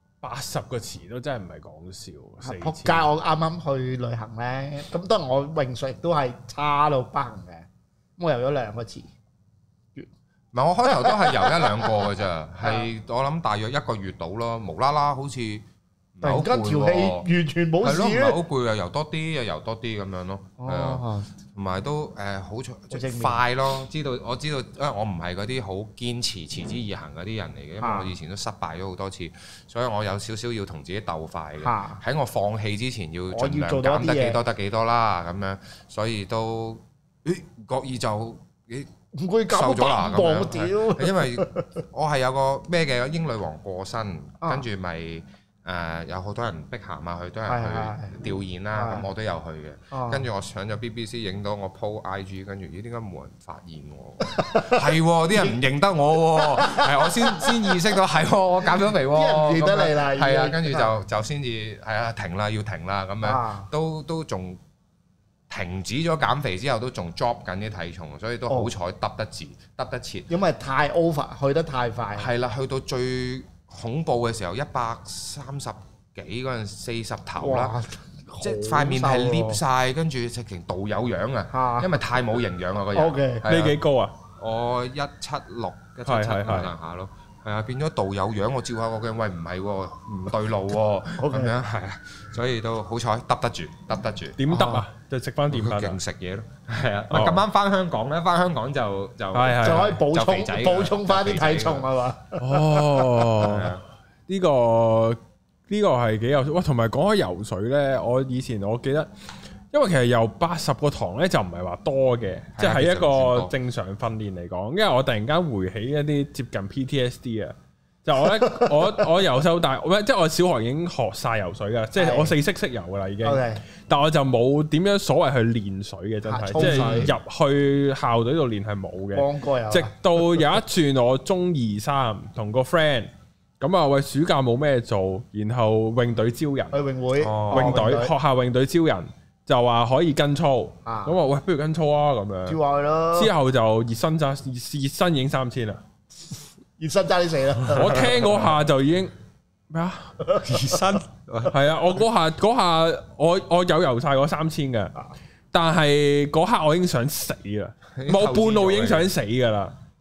80個詞都真係唔係講笑。 仆街！我啱啱去旅行咧，咁當然我泳術亦都係差到不行嘅，我游咗2個詞。 唔係，我開頭都係游1-2個嘅咋，係我諗大約1個月到咯，無啦啦好似突然間條氣完全冇事咧， 係咯，唔係好攰啊，游多啲又游多啲咁樣咯，係啊，同埋都好快咯，我知道，因為我唔係嗰啲好堅持持之以恆嗰啲人嚟嘅，因為我以前都失敗咗好多次，所以我有少少要同自己鬥快嘅，喺我放棄之前要盡量減得幾多得幾多啦，咁樣，所以都覺意就唔會瘦咗啦咁樣， 因為我係有個咩嘅英女王過身，跟住咪有好多人碧咸啊，佢都係去吊唁啦，咁我都有去嘅。跟住我上咗 BBC 影到我 po IG，跟住咦點解冇人發現我？係啲人唔認得我喎，係我先意識到係我減咗肥喎， 啲人唔認得你啦， 係啊，跟住就先至係啊停啦，要停啦咁樣，都仲。停止咗減肥之後，都仲 drop 緊啲體重，所以都好彩揼得切。 因為太 over，去得太快。 係啦，去到最恐怖嘅時候，130幾嗰陣40頭啦，即係塊面係裂晒，跟住直情道友樣啊！因為太冇營養啊個人。 OK， 你幾高啊？ 我176、177咁上下咯。係啊，變咗道友樣，我照下個鏡，喂唔係喎，唔對路喎，咁樣係啊，所以都好彩揼得住。點揼啊？就食翻澱粉， 勁食嘢咯。係啊，咁啱翻香港咧，翻香港就可以補充翻啲體重係嘛？ 哦，呢個係幾有趣。哇！同埋講開游水咧，我以前我記得。因為其實游80個堂咧就唔係話多嘅，即係喺一個正常訓練嚟講。因為我突然間回起一啲接近 PTSD 啊，就我咧我由細到大，即係我小學已經學晒游水噶，即係我4識游噶啦已經。但我就冇點樣所謂去練水嘅，真係即係入去校隊度練係冇嘅。直到有一轉我中2、3同個 friend 咁啊，喂暑假冇咩做，然後泳隊招人， 去泳會泳隊學校泳隊招人。就話可以跟操，咁話喂，不如跟操啊咁樣。跳下去咯。之後就熱身已經3000啦。 熱身揸啲死啦！ 我聽嗰下就已經咩啊？熱身係啊！我嗰下我有游晒嗰3000嘅，但係嗰刻我已經想死啦，我半路已經想死噶啦。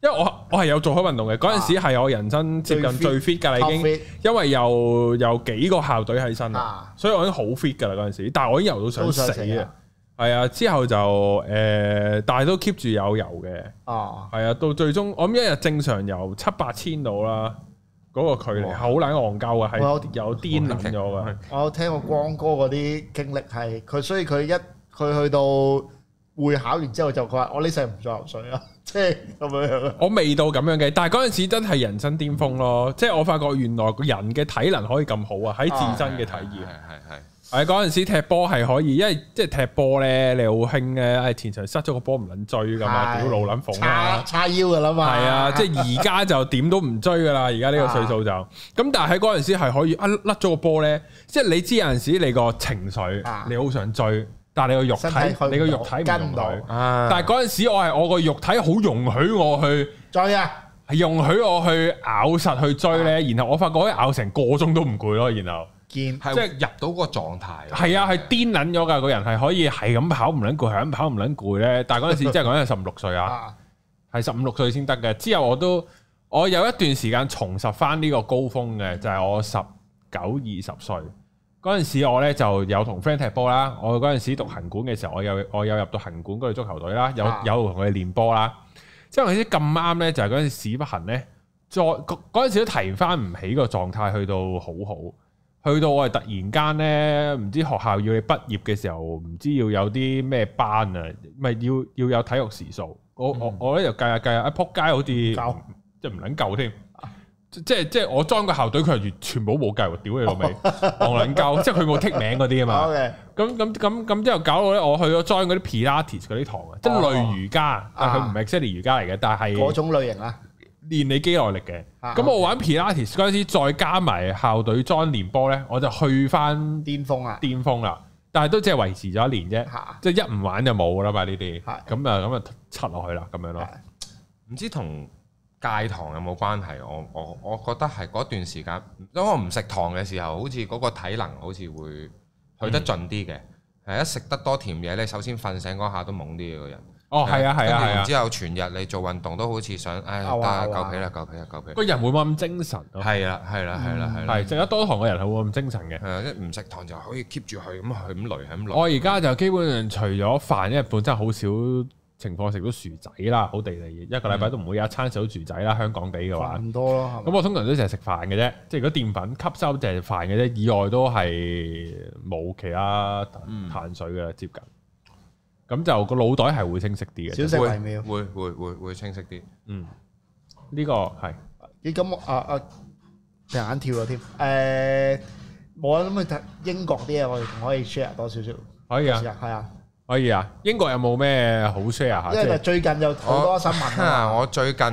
因為我係有做開運動嘅，嗰陣時係我人生接近最 fit 㗎啦，已經 fit， 因為有幾個校隊喺身啦，所以我已經好 fit 㗎啦嗰陣時，但係我已經游到想死啊！係啊，之後就但係都 keep 住有游嘅。哦，係啊，到最終我諗一日正常游7-8千度啦，嗰個距離好撚戇鳩啊，係有癲撚咗㗎。 我有聽過光哥嗰啲經歷係佢，所以佢去到會考完之後就佢話：我呢世唔再游水啦，即係咁樣。我未到咁樣嘅，但係嗰陣時真係人生巔峰咯，即係我發覺原來個人嘅體能可以咁好啊，喺自身嘅體驗。係嗰陣時踢波係可以，因為即係踢波咧，你好興嘅，前場塞咗個波唔撚追噶嘛，屌路撚縫啊， 叉腰噶啦嘛。係啊，即係而家就點都唔追噶啦，而家呢個歲數就咁。但係喺嗰陣時係可以甩咗個波咧，即係你知有陣時你個情緒你好想追，但係你個肉體唔容許。但係嗰陣時我個肉體好容許我去追啊， 容許我去咬實去追咧，然後我發覺可以咬成個鐘都唔攰咯，然後。 即係入到個狀態， 係啊，係癲撚咗㗎，個人係可以係咁跑唔撚攰，係咁跑唔撚攰咧。但係嗰陣時即係講緊係15-16歲啊，係15-16歲先得嘅。之後我有一段時間重拾翻呢個高峰嘅，就係我19-20歲嗰陣時，我咧就有同 friend 踢波啦。我嗰陣時讀行管嘅時候，我有入到行管嗰隊足球隊啦，有同佢哋練波啦。即係嗰陣時咁啱咧，就係嗰陣時屎不行咧，再嗰陣時都提翻唔起個狀態，去到好好。去到我係突然間咧，唔知學校要你畢業嘅時候，唔知要有啲咩班啊，咪要有體育時數。我咧就計下，一撲街好似即係唔撚夠添。即係我裝個校隊，佢係全部冇計喎，屌你老味，戇撚夠。即係佢冇剔名嗰啲啊嘛。咁之後搞到咧，我去咗 join 嗰啲 Pilates 嗰啲堂啊，即係類瑜伽，但係佢唔係 exactly 瑜伽嚟嘅，但係嗰種類型啦。 練你肌耐力嘅，咁我玩 Pilates 嗰陣時，再加埋校隊 join 練波咧，我就去翻巔峰啦。但係都只係維持咗1年啫，即係一唔玩就冇啦嘛呢啲。咁啊七落去啦，咁樣咯。 唔知同戒糖有冇關係？我覺得係嗰段時間，因為我唔食糖嘅時候，好似嗰個體能好似會去得盡啲嘅。係一食得多甜嘢咧，首先瞓醒嗰下都懵啲嘅個人。 哦，係啊， 然之後全日你做運動都好似想，得夠皮啦， 個人會冇咁精神咯。 係啦， 係食得多糖嘅人係會冇咁精神嘅。 係唔食糖就可以 keep 住佢咁累。 我而家就基本上除咗飯，因為本身好少情況食到薯仔啦，好地利，一個禮拜都唔會有一餐食到薯仔啦。香港地嘅話， 咁多咯。 咁我通常都淨係食飯嘅啫，即係如果澱粉吸收就係飯嘅啫，以外都係冇其他碳水嘅接近。咁就個腦袋係會清晰啲嘅， 少食為妙， 會清晰啲。 呢個係咦咁眼跳咗添。冇啊，咁去睇英國啲嘢，我哋可以 share 多少少。 可以啊， 係啊， 可以啊。英國有冇咩好 share 下？ 因為最近有好多新聞啊。 我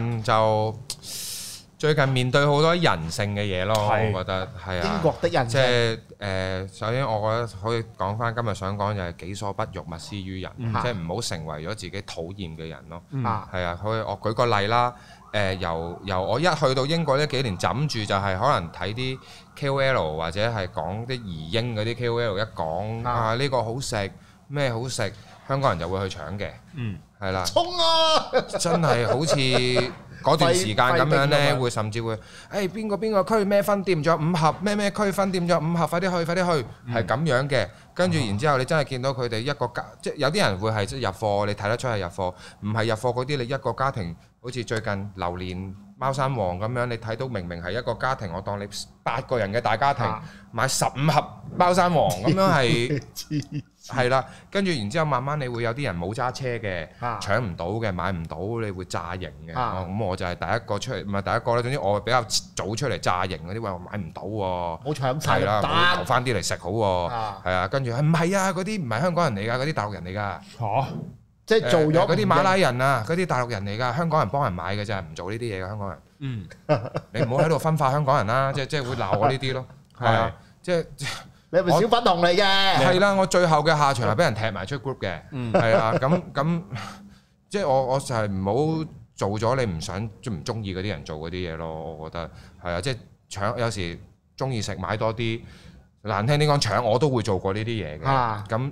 最近面對好多人性嘅嘢咯，我覺得係啊。 英國的人性， 即係首先我覺得可以講翻今日想講就係己所不欲，勿施於人，即係唔好成為咗自己討厭嘅人咯。係啊，我舉個例啦。由我一去到英國呢幾年，枕住就係可能睇啲 KOL 或者係講啲移英嗰啲 KOL 一講呢個好食咩好食，香港人就會去搶嘅。係啦，衝啊！真係好似〜嗰段時間咁樣呢，會甚至會，邊個區咩分店仲有5盒，咩區分店仲有5盒，快啲去，係咁樣嘅。跟住然之後，你真係見到佢哋一個家，即係有啲人會係即係入貨，你睇得出係入貨，唔係入貨嗰啲，你一個家庭，好似最近榴蓮貓山王咁樣，你睇到明係一個家庭，我當你8個人嘅大家庭買15盒貓山王咁樣係。係啦，跟住然之後慢慢你會有啲人冇揸車嘅，搶唔到嘅，買唔到，你會炸營嘅。咁我就係第一個出嚟，唔係第一個啦。總之我比較早出嚟炸營嗰啲，話我買唔到喎。冇搶晒啦，我留翻啲嚟食好喎。係啊，跟住唔係啊，嗰啲唔係香港人嚟㗎，嗰啲大陸人嚟㗎。 即係做咗嗰啲馬拉人啊，嗰啲大陸人嚟㗎，香港人幫人買嘅啫，唔做呢啲嘢㗎，香港人。你唔好喺度分化香港人啦，即係會鬧我呢啲咯。係啊，即係。 你係咪小粉紅嚟嘅？ 係啦，我最後嘅下場係俾人踢埋出 group 嘅。係啊，咁即係我就係唔好做咗你唔想即唔中意嗰啲人做嗰啲嘢咯。我覺得係啊，即係搶有時中意食買多啲，難聽啲講搶我都會做過呢啲嘢嘅。咁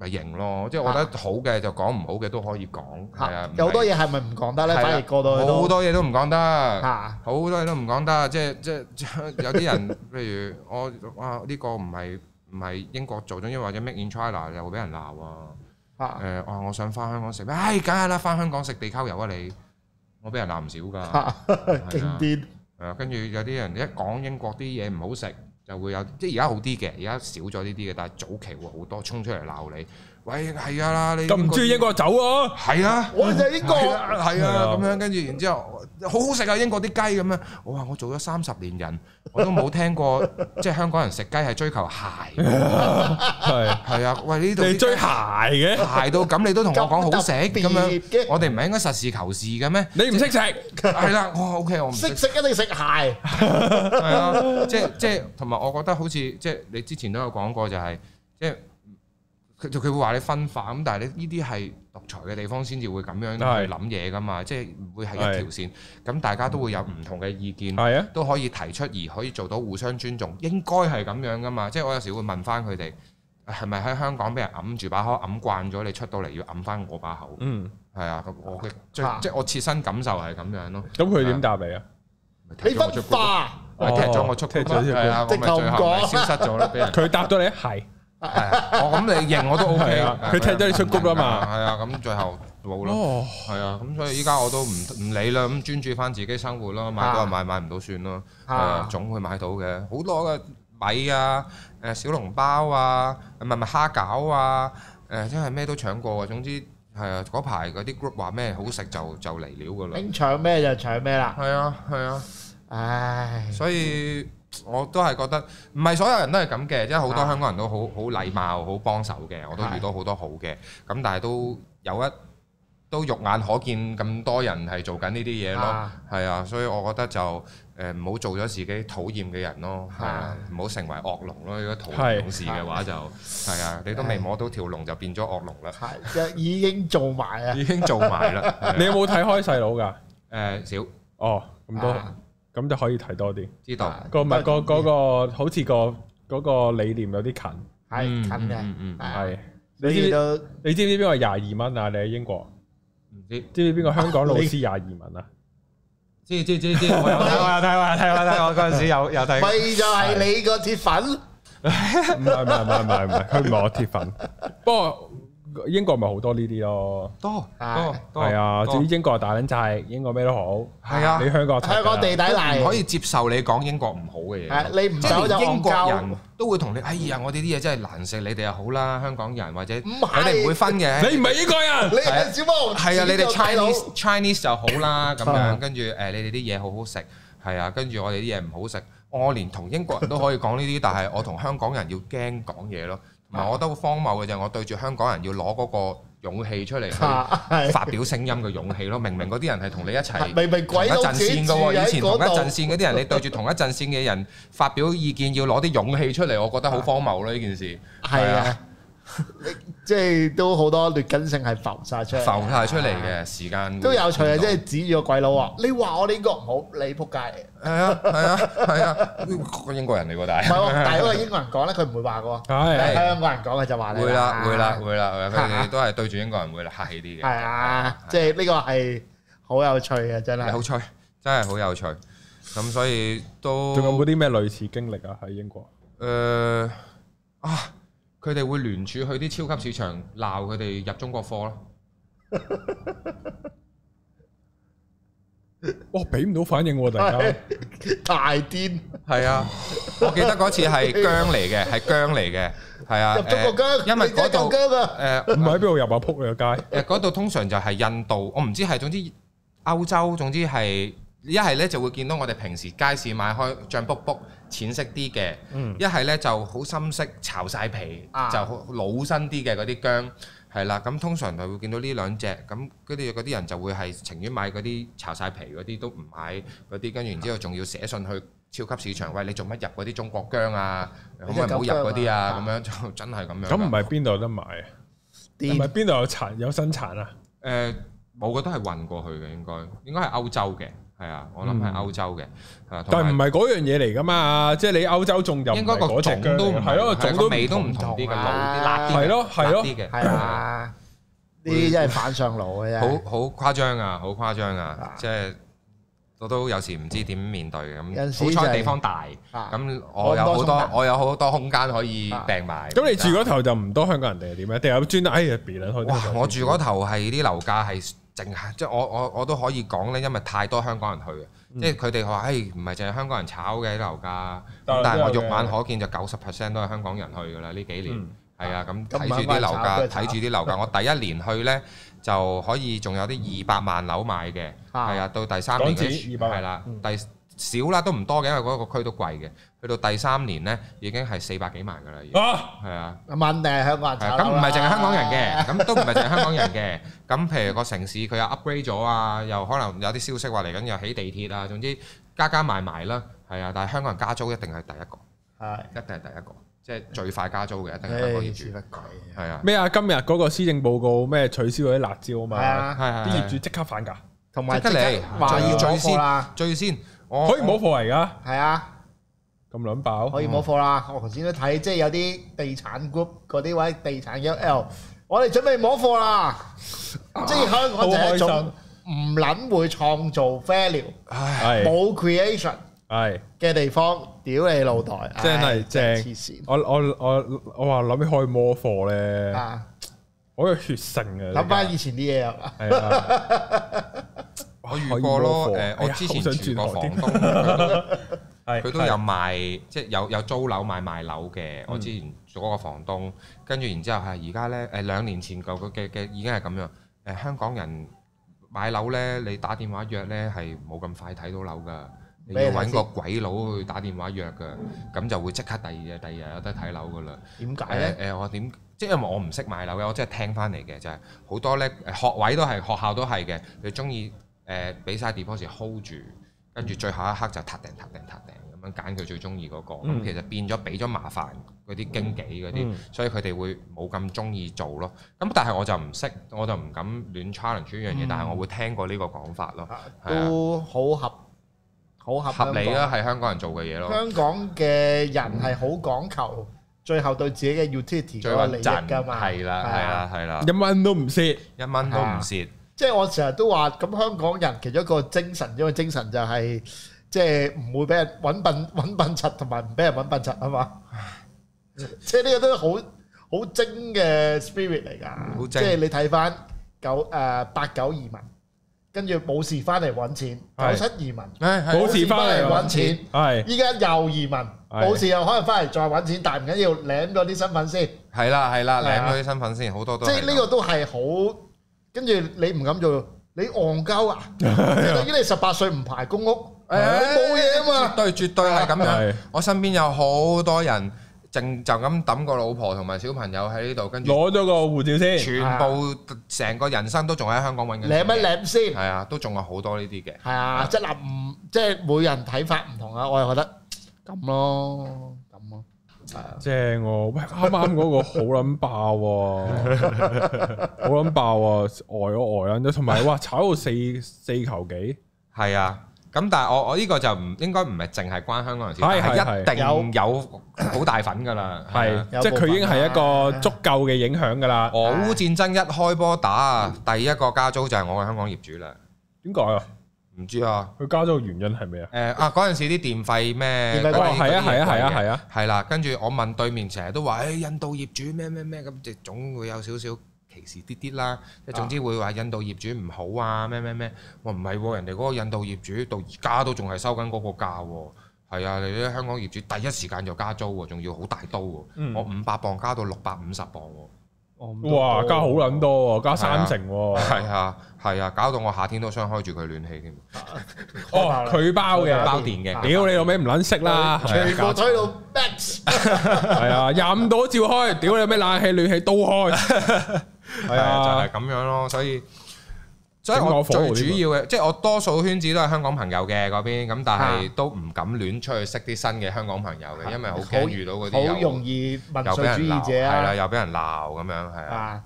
咪認咯，即係我覺得好嘅就講，唔好嘅都可以講，係啊。 有好多嘢係咪唔講得咧？反而過到去好多嘢都唔講得，好多嘢都唔講得，即係有啲人，譬如我呢個唔係英國做，總之或者 Make in China 又會俾人鬧啊。我想翻香港食咩？梗係啦，翻香港食地溝油啊你！我俾人鬧唔少㗎， 經典。 跟住有啲人一講英國啲嘢唔好食。就會有，即係而家好啲嘅，而家少咗呢啲嘅，但係早期會好多衝出嚟鬧你。喂，係啊啦，你咁唔中意英國走啊？ 係啊， 我就係英國， 係啊，咁樣跟住，然之後好好食啊！英國啲雞咁樣，我話我做咗30年人，我都冇聽過，即係香港人食雞係追求鞋。係啊，喂呢度你追鞋嘅鞋到咁，你都同我講好食咁樣，我哋唔係應該實事求是嘅咩？ 你唔識食係啦，我 OK， 我唔識食一定食鞋。 係啊，即係同埋我覺得好似即係你之前都有講過，就係即係。佢會話你分化咁，但係你呢啲係獨裁嘅地方先至會咁樣去諗嘢噶嘛，即係唔會係一條線。咁大家都會有唔同嘅意見，都可以提出而可以做到互相尊重，應該係咁樣噶嘛。即係我有時會問翻佢哋，係咪喺香港俾人揞住把口揞慣咗，你出到嚟要揞翻我把口？係啊，咁我嘅即係我切身感受係咁樣咯。 咁佢點答你啊？ 你分化， 踢咗我出局，係啊，我咪最後咪消失咗啦，俾人。 佢答到你係。 我咁你認我都 OK 啊， 佢踢咗你出局啦嘛， 係啊，咁最後冇咯，係啊，咁所以依家我都唔理啦，咁專注翻自己生活咯，買到就買，買唔到算咯，總會買到嘅，好多嘅米啊，小籠包啊，唔係蝦餃啊，真係咩都搶過啊，總之係啊，嗰排嗰啲 group 話咩好食就嚟料噶啦， 搶咩就搶咩啦， 係啊係啊， 唉， 所以。我都係覺得唔係所有人都係咁嘅，即係好多香港人都好禮貌、好幫手嘅，我都遇到好多好嘅。咁但係都肉眼可見咁多人係做緊呢啲嘢咯，係啊，所以我覺得就唔好做咗自己討厭嘅人咯，係啊，唔好成為惡龍咯。如果討厭勇士嘅話就係啊，你都未摸到條龍就變咗惡龍啦， 係已經做埋啦， 已經做埋啦。 你有冇睇開細佬㗎？ 少哦，咁都。咁就可以睇多啲， 知道個好似嗰個理念有啲近， 係近嘅， 係。你知唔知邊個22蚊啊？你喺英國唔知？ 知唔知邊個香港老師22蚊啊？ 知，我有睇，我嗰陣時有睇。 咪就係你個鐵粉？ 唔係，佢唔係我鐵粉，不過。英國咪好多呢啲咯，多係啊！至於英國大撚債，英國咩都好， 係啊！ 你香港地底泥唔可以接受你講英國唔好嘅嘢， 你唔走就英國人都會同你，哎呀！我哋啲嘢真係難食，你哋又好啦，香港人或者佢哋唔會分嘅。 你唔係英國人， 你係小毛， 係啊！你哋 Chinese 就好啦，咁樣跟住你哋啲嘢好好食，係啊！跟住我哋啲嘢唔好食，我連同英國人都可以講呢啲，但係我同香港人要驚講嘢咯。唔係，我覺得好荒謬嘅就係我對住香港人要攞嗰個勇氣出嚟去發表聲音嘅勇氣咯。明明嗰啲人係同你一齊明明鬼同一陣線嘅喎，以前同一陣線嗰啲人，你對住同一陣線嘅人發表意見，要攞啲勇氣出嚟，我覺得好荒謬咯！呢件事係啊。即係都好多劣根性係浮晒出嚟嘅時間都有趣啊！即係指住個鬼佬話：你話我哋英國唔好，你仆街嚟。 係啊，個英國人嚟喎，但係唔係，但係嗰個英國人講咧，佢唔會話嘅喎。係香港人講嘅就話你。會啦， 佢哋都係對住英國人會客氣啲嘅。 係啊，即係呢個係好有趣嘅，真係。 好趣，真係好有趣。咁所以都仲有冇啲咩類似經歷啊？喺英國佢哋會聯署去啲超級市場鬧佢哋入中國貨咯。 哇！俾唔到反應喎，大家大癲。 係啊，我記得嗰次係姜嚟嘅，係啊。入中國姜，因為嗰度唔係喺邊度入啊？撲你個街！ 嗰度通常就係印度，我唔知係總之歐洲，總之係一係咧就會見到我哋平時街市買開醬卜卜淺色啲嘅，一係咧就好深色炒晒皮，就老身啲嘅嗰啲姜。係啦，咁通常就會見到呢兩隻，咁嗰啲人就會係情願買嗰啲炒晒皮嗰啲，都唔買嗰啲，跟住然之後仲要寫信去超級市場，喂，你做乜入嗰啲中國姜啊？可唔可以唔好入嗰啲啊？咁樣就真係咁樣。 咁唔係邊度有得買啊？唔係邊度有生產啊？ 冇嘅都係運過去嘅，應該係歐洲嘅，係啊，我諗係歐洲嘅， 但係唔係嗰樣嘢嚟㗎嘛？即係你歐洲種就應該個種都唔係咯，種都味都唔同啲嘅，老啲辣啲嘅， 係咯嘅， 係啊，呢啲真係反上腦嘅啫， 好誇張啊，好誇張啊，即係。我都有時唔知點面對咁，好彩地方大，咁我有好多空間可以訂埋。 咁你住嗰頭就唔多香港人定係點咧？定有專登別撚開？ 哇！我住嗰頭係啲樓價係淨係，即係我都可以講咧，因為太多香港人去嘅，即係佢哋話唔係淨係香港人炒嘅啲樓價，但係我肉眼可見就90%都係香港人去㗎啦呢幾年。係啊，咁睇住啲樓價，我第一年去咧。就可以仲有啲200萬樓買嘅，係啊，到第3年嘅係啦，少啦都唔多嘅，因為嗰個區都貴嘅。去到第3年咧，已經係400幾萬㗎啦，係啊， 問定係香港人炒咁唔係淨係香港人嘅，咁都唔係淨係香港人嘅。咁譬如個城市佢又 upgrade 咗啊，又可能有啲消息話嚟緊又起地鐵啊，總之加埋啦，係啊。但係香港人加租一定係第一個，一定係第一個。即係最快加租嘅，一定係香港業主。係啊！ 咩啊？今日嗰個施政報告咩取消嗰啲辣椒啊嘛？ 係啲業主即刻反價， 同埋即刻嚟話要摸貨啦， 最先可以摸貨嚟㗎。 係啊， 咁撚爆可以摸貨啦！我頭先都睇，即係有啲地產 group 嗰啲位地產 UL，我哋準備摸貨啦！即係香港就係一種唔撚會創造 value，冇 creation。 係嘅地方，屌你老袋， 真係正！ 黐線！ 我話諗起開摩貨咧，好有血性嘅。 諗翻以前啲嘢啊， 係啊， 我遇過咯。我之前住過房東，佢都有賣，即係有租樓賣樓嘅。我之前做嗰個房東，跟住然之後係而家咧2年前舊嘅已經係咁樣。香港人買樓咧，你打電話約咧係冇咁快睇到樓㗎。你要揾個鬼佬去打電話約㗎，咁就會即刻第二日有得睇樓㗎啦。點解咧？我點即係因為我唔識買樓嘅，我即係聽翻嚟嘅就係好多咧學位都係學校都係嘅，佢中意俾晒 deposit hold 住，跟住最後一刻就撻訂咁樣揀佢最中意嗰個。咁其實變咗俾咗麻煩嗰啲經紀嗰啲，所以佢哋會冇咁中意做咯。咁但係我就唔識，我就唔敢亂 challenge 呢樣嘢，但係我會聽過呢個講法咯。 都好合理啦，係香港人做嘅嘢咯。 香港嘅人係好講求最後對自己嘅 utility 嗰個利益㗎嘛。係啦， 一蚊都唔蝕， 一蚊都唔蝕。 即係我成日都話，咁香港人其中一個精神，因為精神就係即係唔會俾人揾笨柒，同埋唔俾人揾笨柒啊嘛。即係呢個都係好精嘅 spirit 嚟㗎。即係你睇翻89移民。跟住冇事翻嚟揾錢，97移民冇事翻嚟揾錢，係依家又移民冇事又可能翻嚟再揾錢，但係唔緊要領咗啲身份先。係啦， 領咗啲身份先，好多都即係呢個都係好。跟住你唔敢做，你戇鳩啊！等於你18歲唔排公屋，你冇嘢啊嘛。 絕對係咁樣。我身邊有好多人。就咁抌個老婆同埋小朋友喺呢度，跟住攞咗個護照先， 全部成個人生都仲喺香港揾緊。 舐一舐先， 係啊，都仲有好多呢啲嘅。 係啊，即係即係每人睇法唔同啊，我係覺得咁咯，係啊， 正喎！喂，啱啱嗰個好撚爆喎，好撚爆啊！呆啊！同埋哇，炒到四球幾， 係啊。咁但係我呢個就應該唔係淨係關香港人事，係一定有好大份㗎啦。 係，即係佢已經係一個足夠嘅影響㗎啦。 俄烏戰爭一開波打，第一個加租就係我嘅香港業主啦。 點解啊？ 唔知啊。 佢加租嘅原因係咩啊？ 嗰陣時啲電費咩？ 係啊。 係啦，跟住我問對面成日都話，印度業主咩咁，即係總會有少少歧視啲啦，即係總之會話印度業主唔好啊咩，我唔係喎，人哋嗰個印度業主到而家都仲係收緊嗰個價喎，係啊，你啲香港業主第一時間就加租喎，仲要好大刀喎，我500磅加到650磅喎， 哇，加好撚多喎，加30喎， 係啊，搞到我夏天都想開住佢暖氣添， 佢包嘅， 包電嘅， 屌你老味唔撚識啦， 全部推到 max， 係啊，25度照開，屌你老味冷氣暖氣都開。 係啊，就係咁樣咯，所以我最主要嘅，即係我多數圈子都係香港朋友嘅嗰邊，咁但係都唔敢亂出去識啲新嘅香港朋友嘅，因為好驚遇到嗰啲好容易民粹主義者啊， 係啦，又俾人鬧咁樣，係啊，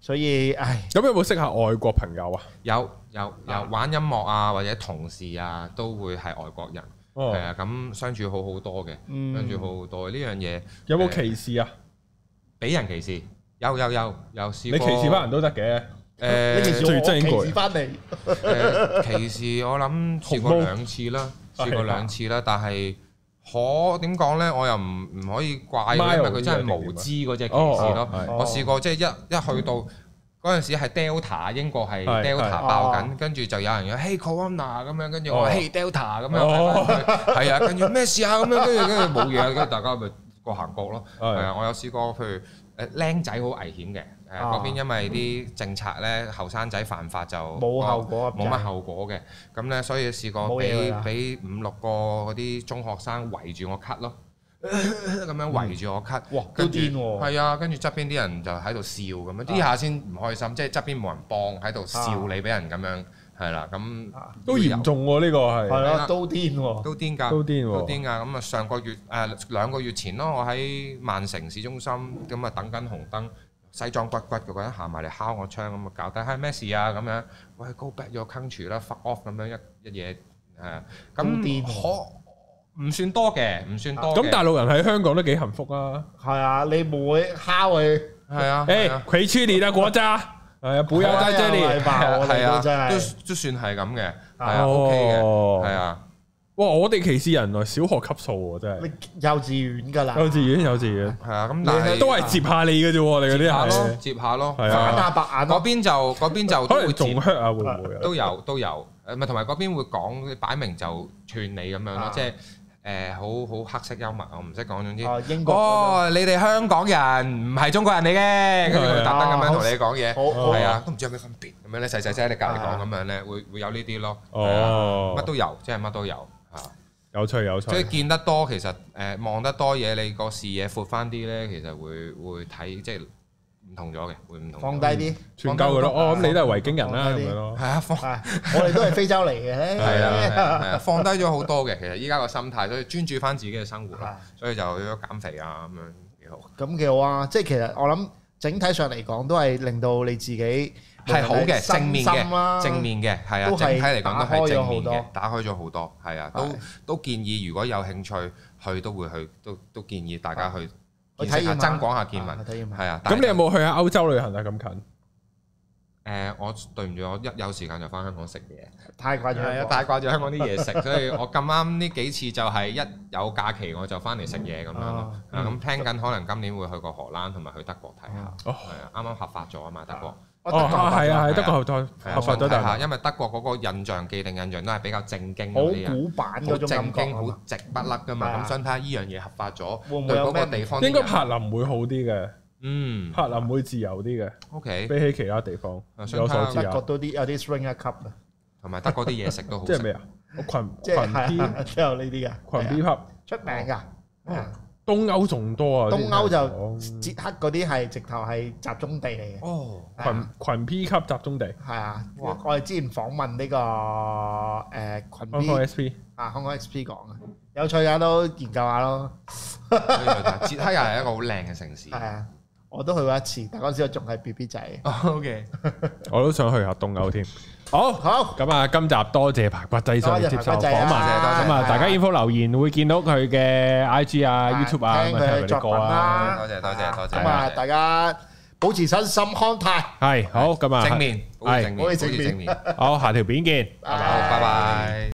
所以唉， 咁有冇識下外國朋友啊？ 有玩音樂啊，或者同事啊，都會係外國人，係啊，咁相處好好多嘅，相處好好多呢樣嘢。 有冇歧視啊？ 俾人歧視？有試過。 你歧視翻人都得嘅。 你歧視我，歧視翻你。 歧視我諗試過2次啦，但係點講咧？我又唔可以怪佢，因為佢真係無知嗰隻歧視咯。我試過即係一去到嗰陣時係 Delta， 英國係 Delta 爆緊，跟住就有人講 Hey Corona 咁樣，跟住我話 Hey Delta 咁樣，係啊，跟住咩事啊咁樣，跟住冇嘢，跟住大家咪各行各咯。係啊，我有試過譬如僆仔好危險嘅。嗰邊因為啲政策咧，後生仔犯法就冇乜後果嘅，咁咧所以試過俾5、6個嗰啲中學生圍住我咳咯，咁樣圍住我咳， 哇，都癲喎！ 係啊，跟住側邊啲人就喺度笑咁樣，呢下先唔開心，即係側邊冇人幫，喺度笑你俾人咁樣，係啦，咁都嚴重喎呢個係， 係咯，都癲喎， 都癲㗎，咁啊上個月2個月前咯，我喺曼城市中心咁啊等緊紅燈。西裝骨骨嗰個人行埋嚟敲我窗咁啊，搞低係咩事啊咁樣？喂，go back your country 啦 ，fuck off 咁樣一嘢咁唔算多嘅， 咁大陸人喺香港都幾幸福啊！ 係啊，你唔會敲佢。 係啊， 佢黐你啦國家，係啊，不要在這裡， 係啊，都算係咁嘅，係啊 ，OK 嘅，係啊。 哇！我哋歧視人來小學級數喎，真係。 你幼稚園㗎啦。幼稚園。係啊，咁但係都係接下你嘅啫喎，你嗰啲係。 接下咯。 係啊。 反下白眼。嗰邊就可能仲 hurt 啊，會唔會啊？ 都有，咪同埋嗰邊會講擺明就串你咁樣咯，即係好黑色幽默，我唔識講總之。 英國。 你哋香港人唔係中國人嚟嘅，跟住佢特登咁樣同你講嘢，係啊，都唔知有咩分別咁樣咧，細細聲喺你隔離講咁樣咧，會有呢啲咯。乜都有，即係乜都有。 有趣， 所以見得多，其實望得多嘢，你個視野闊翻啲咧，其實會睇即係唔同咗嘅，會唔同。 放低啲， 傳教佢咯。咁你都係維京人啦，咁樣咯。 係啊， 我哋都係非洲嚟嘅。 係啊，放低咗好多嘅。其實依家個心態，所以專注翻自己嘅生活啦。所以就去咗減肥啊，咁樣幾好。 咁幾好啊！即係其實我諗整體上嚟講，都係令到你自己。 係好嘅，正面嘅，係啊，整體嚟講都係正面嘅，打開咗好多，係啊，都建議如果有興趣去都會去，都建議大家去見識下，增廣下見聞，係啊。 咁你有冇去下歐洲旅行啊？咁近？ 我對唔住，我一有時間就翻香港食嘢， 太掛住係啊， 太掛住香港啲嘢食，所以我咁啱呢幾次就係一有假期我就翻嚟食嘢咁樣咯。咁 plan 緊可能今年會去過荷蘭同埋去德國睇下，係啊，啱啱合法咗啊嘛，德國。 係啊，德國合法咗下，因為德國嗰個既定印象都係比較正經嗰啲人， 好古板嗰種感覺， 好直不甩噶嘛。咁想睇下依樣嘢合法咗，對嗰個地方應該柏林會好啲嘅。柏林會自由啲嘅。 OK， 比起其他地方，有所知啊。 德國都有啲 Springer Cup 啊， 同埋德國啲嘢食都好。 即係咩啊？群 B 都有呢啲嘅。 群 B pub 出名㗎。 東歐仲多啊！ 東歐就捷克嗰啲係直頭係集中地嚟嘅。 群 P 級集中地。係啊，我哋之前訪問呢個群 B 香港 SP 香港 XP 講嘅，有趣嘅都研究下咯。 捷克又係一個好靚嘅城市。 係啊，我都去過一次，但嗰陣時我仲係 BB 仔。 OK， 我都想去下東歐添。好，咁啊，今集多謝排骨仔上嚟接受訪問，咁啊，大家 info 留言會見到佢嘅 IG 啊、YouTube 啊， 聽佢作品啦。 多謝。 咁啊，大家保持身心康泰。 係，好，咁啊， 正面，保持正面。 好，下條片見， 拜拜。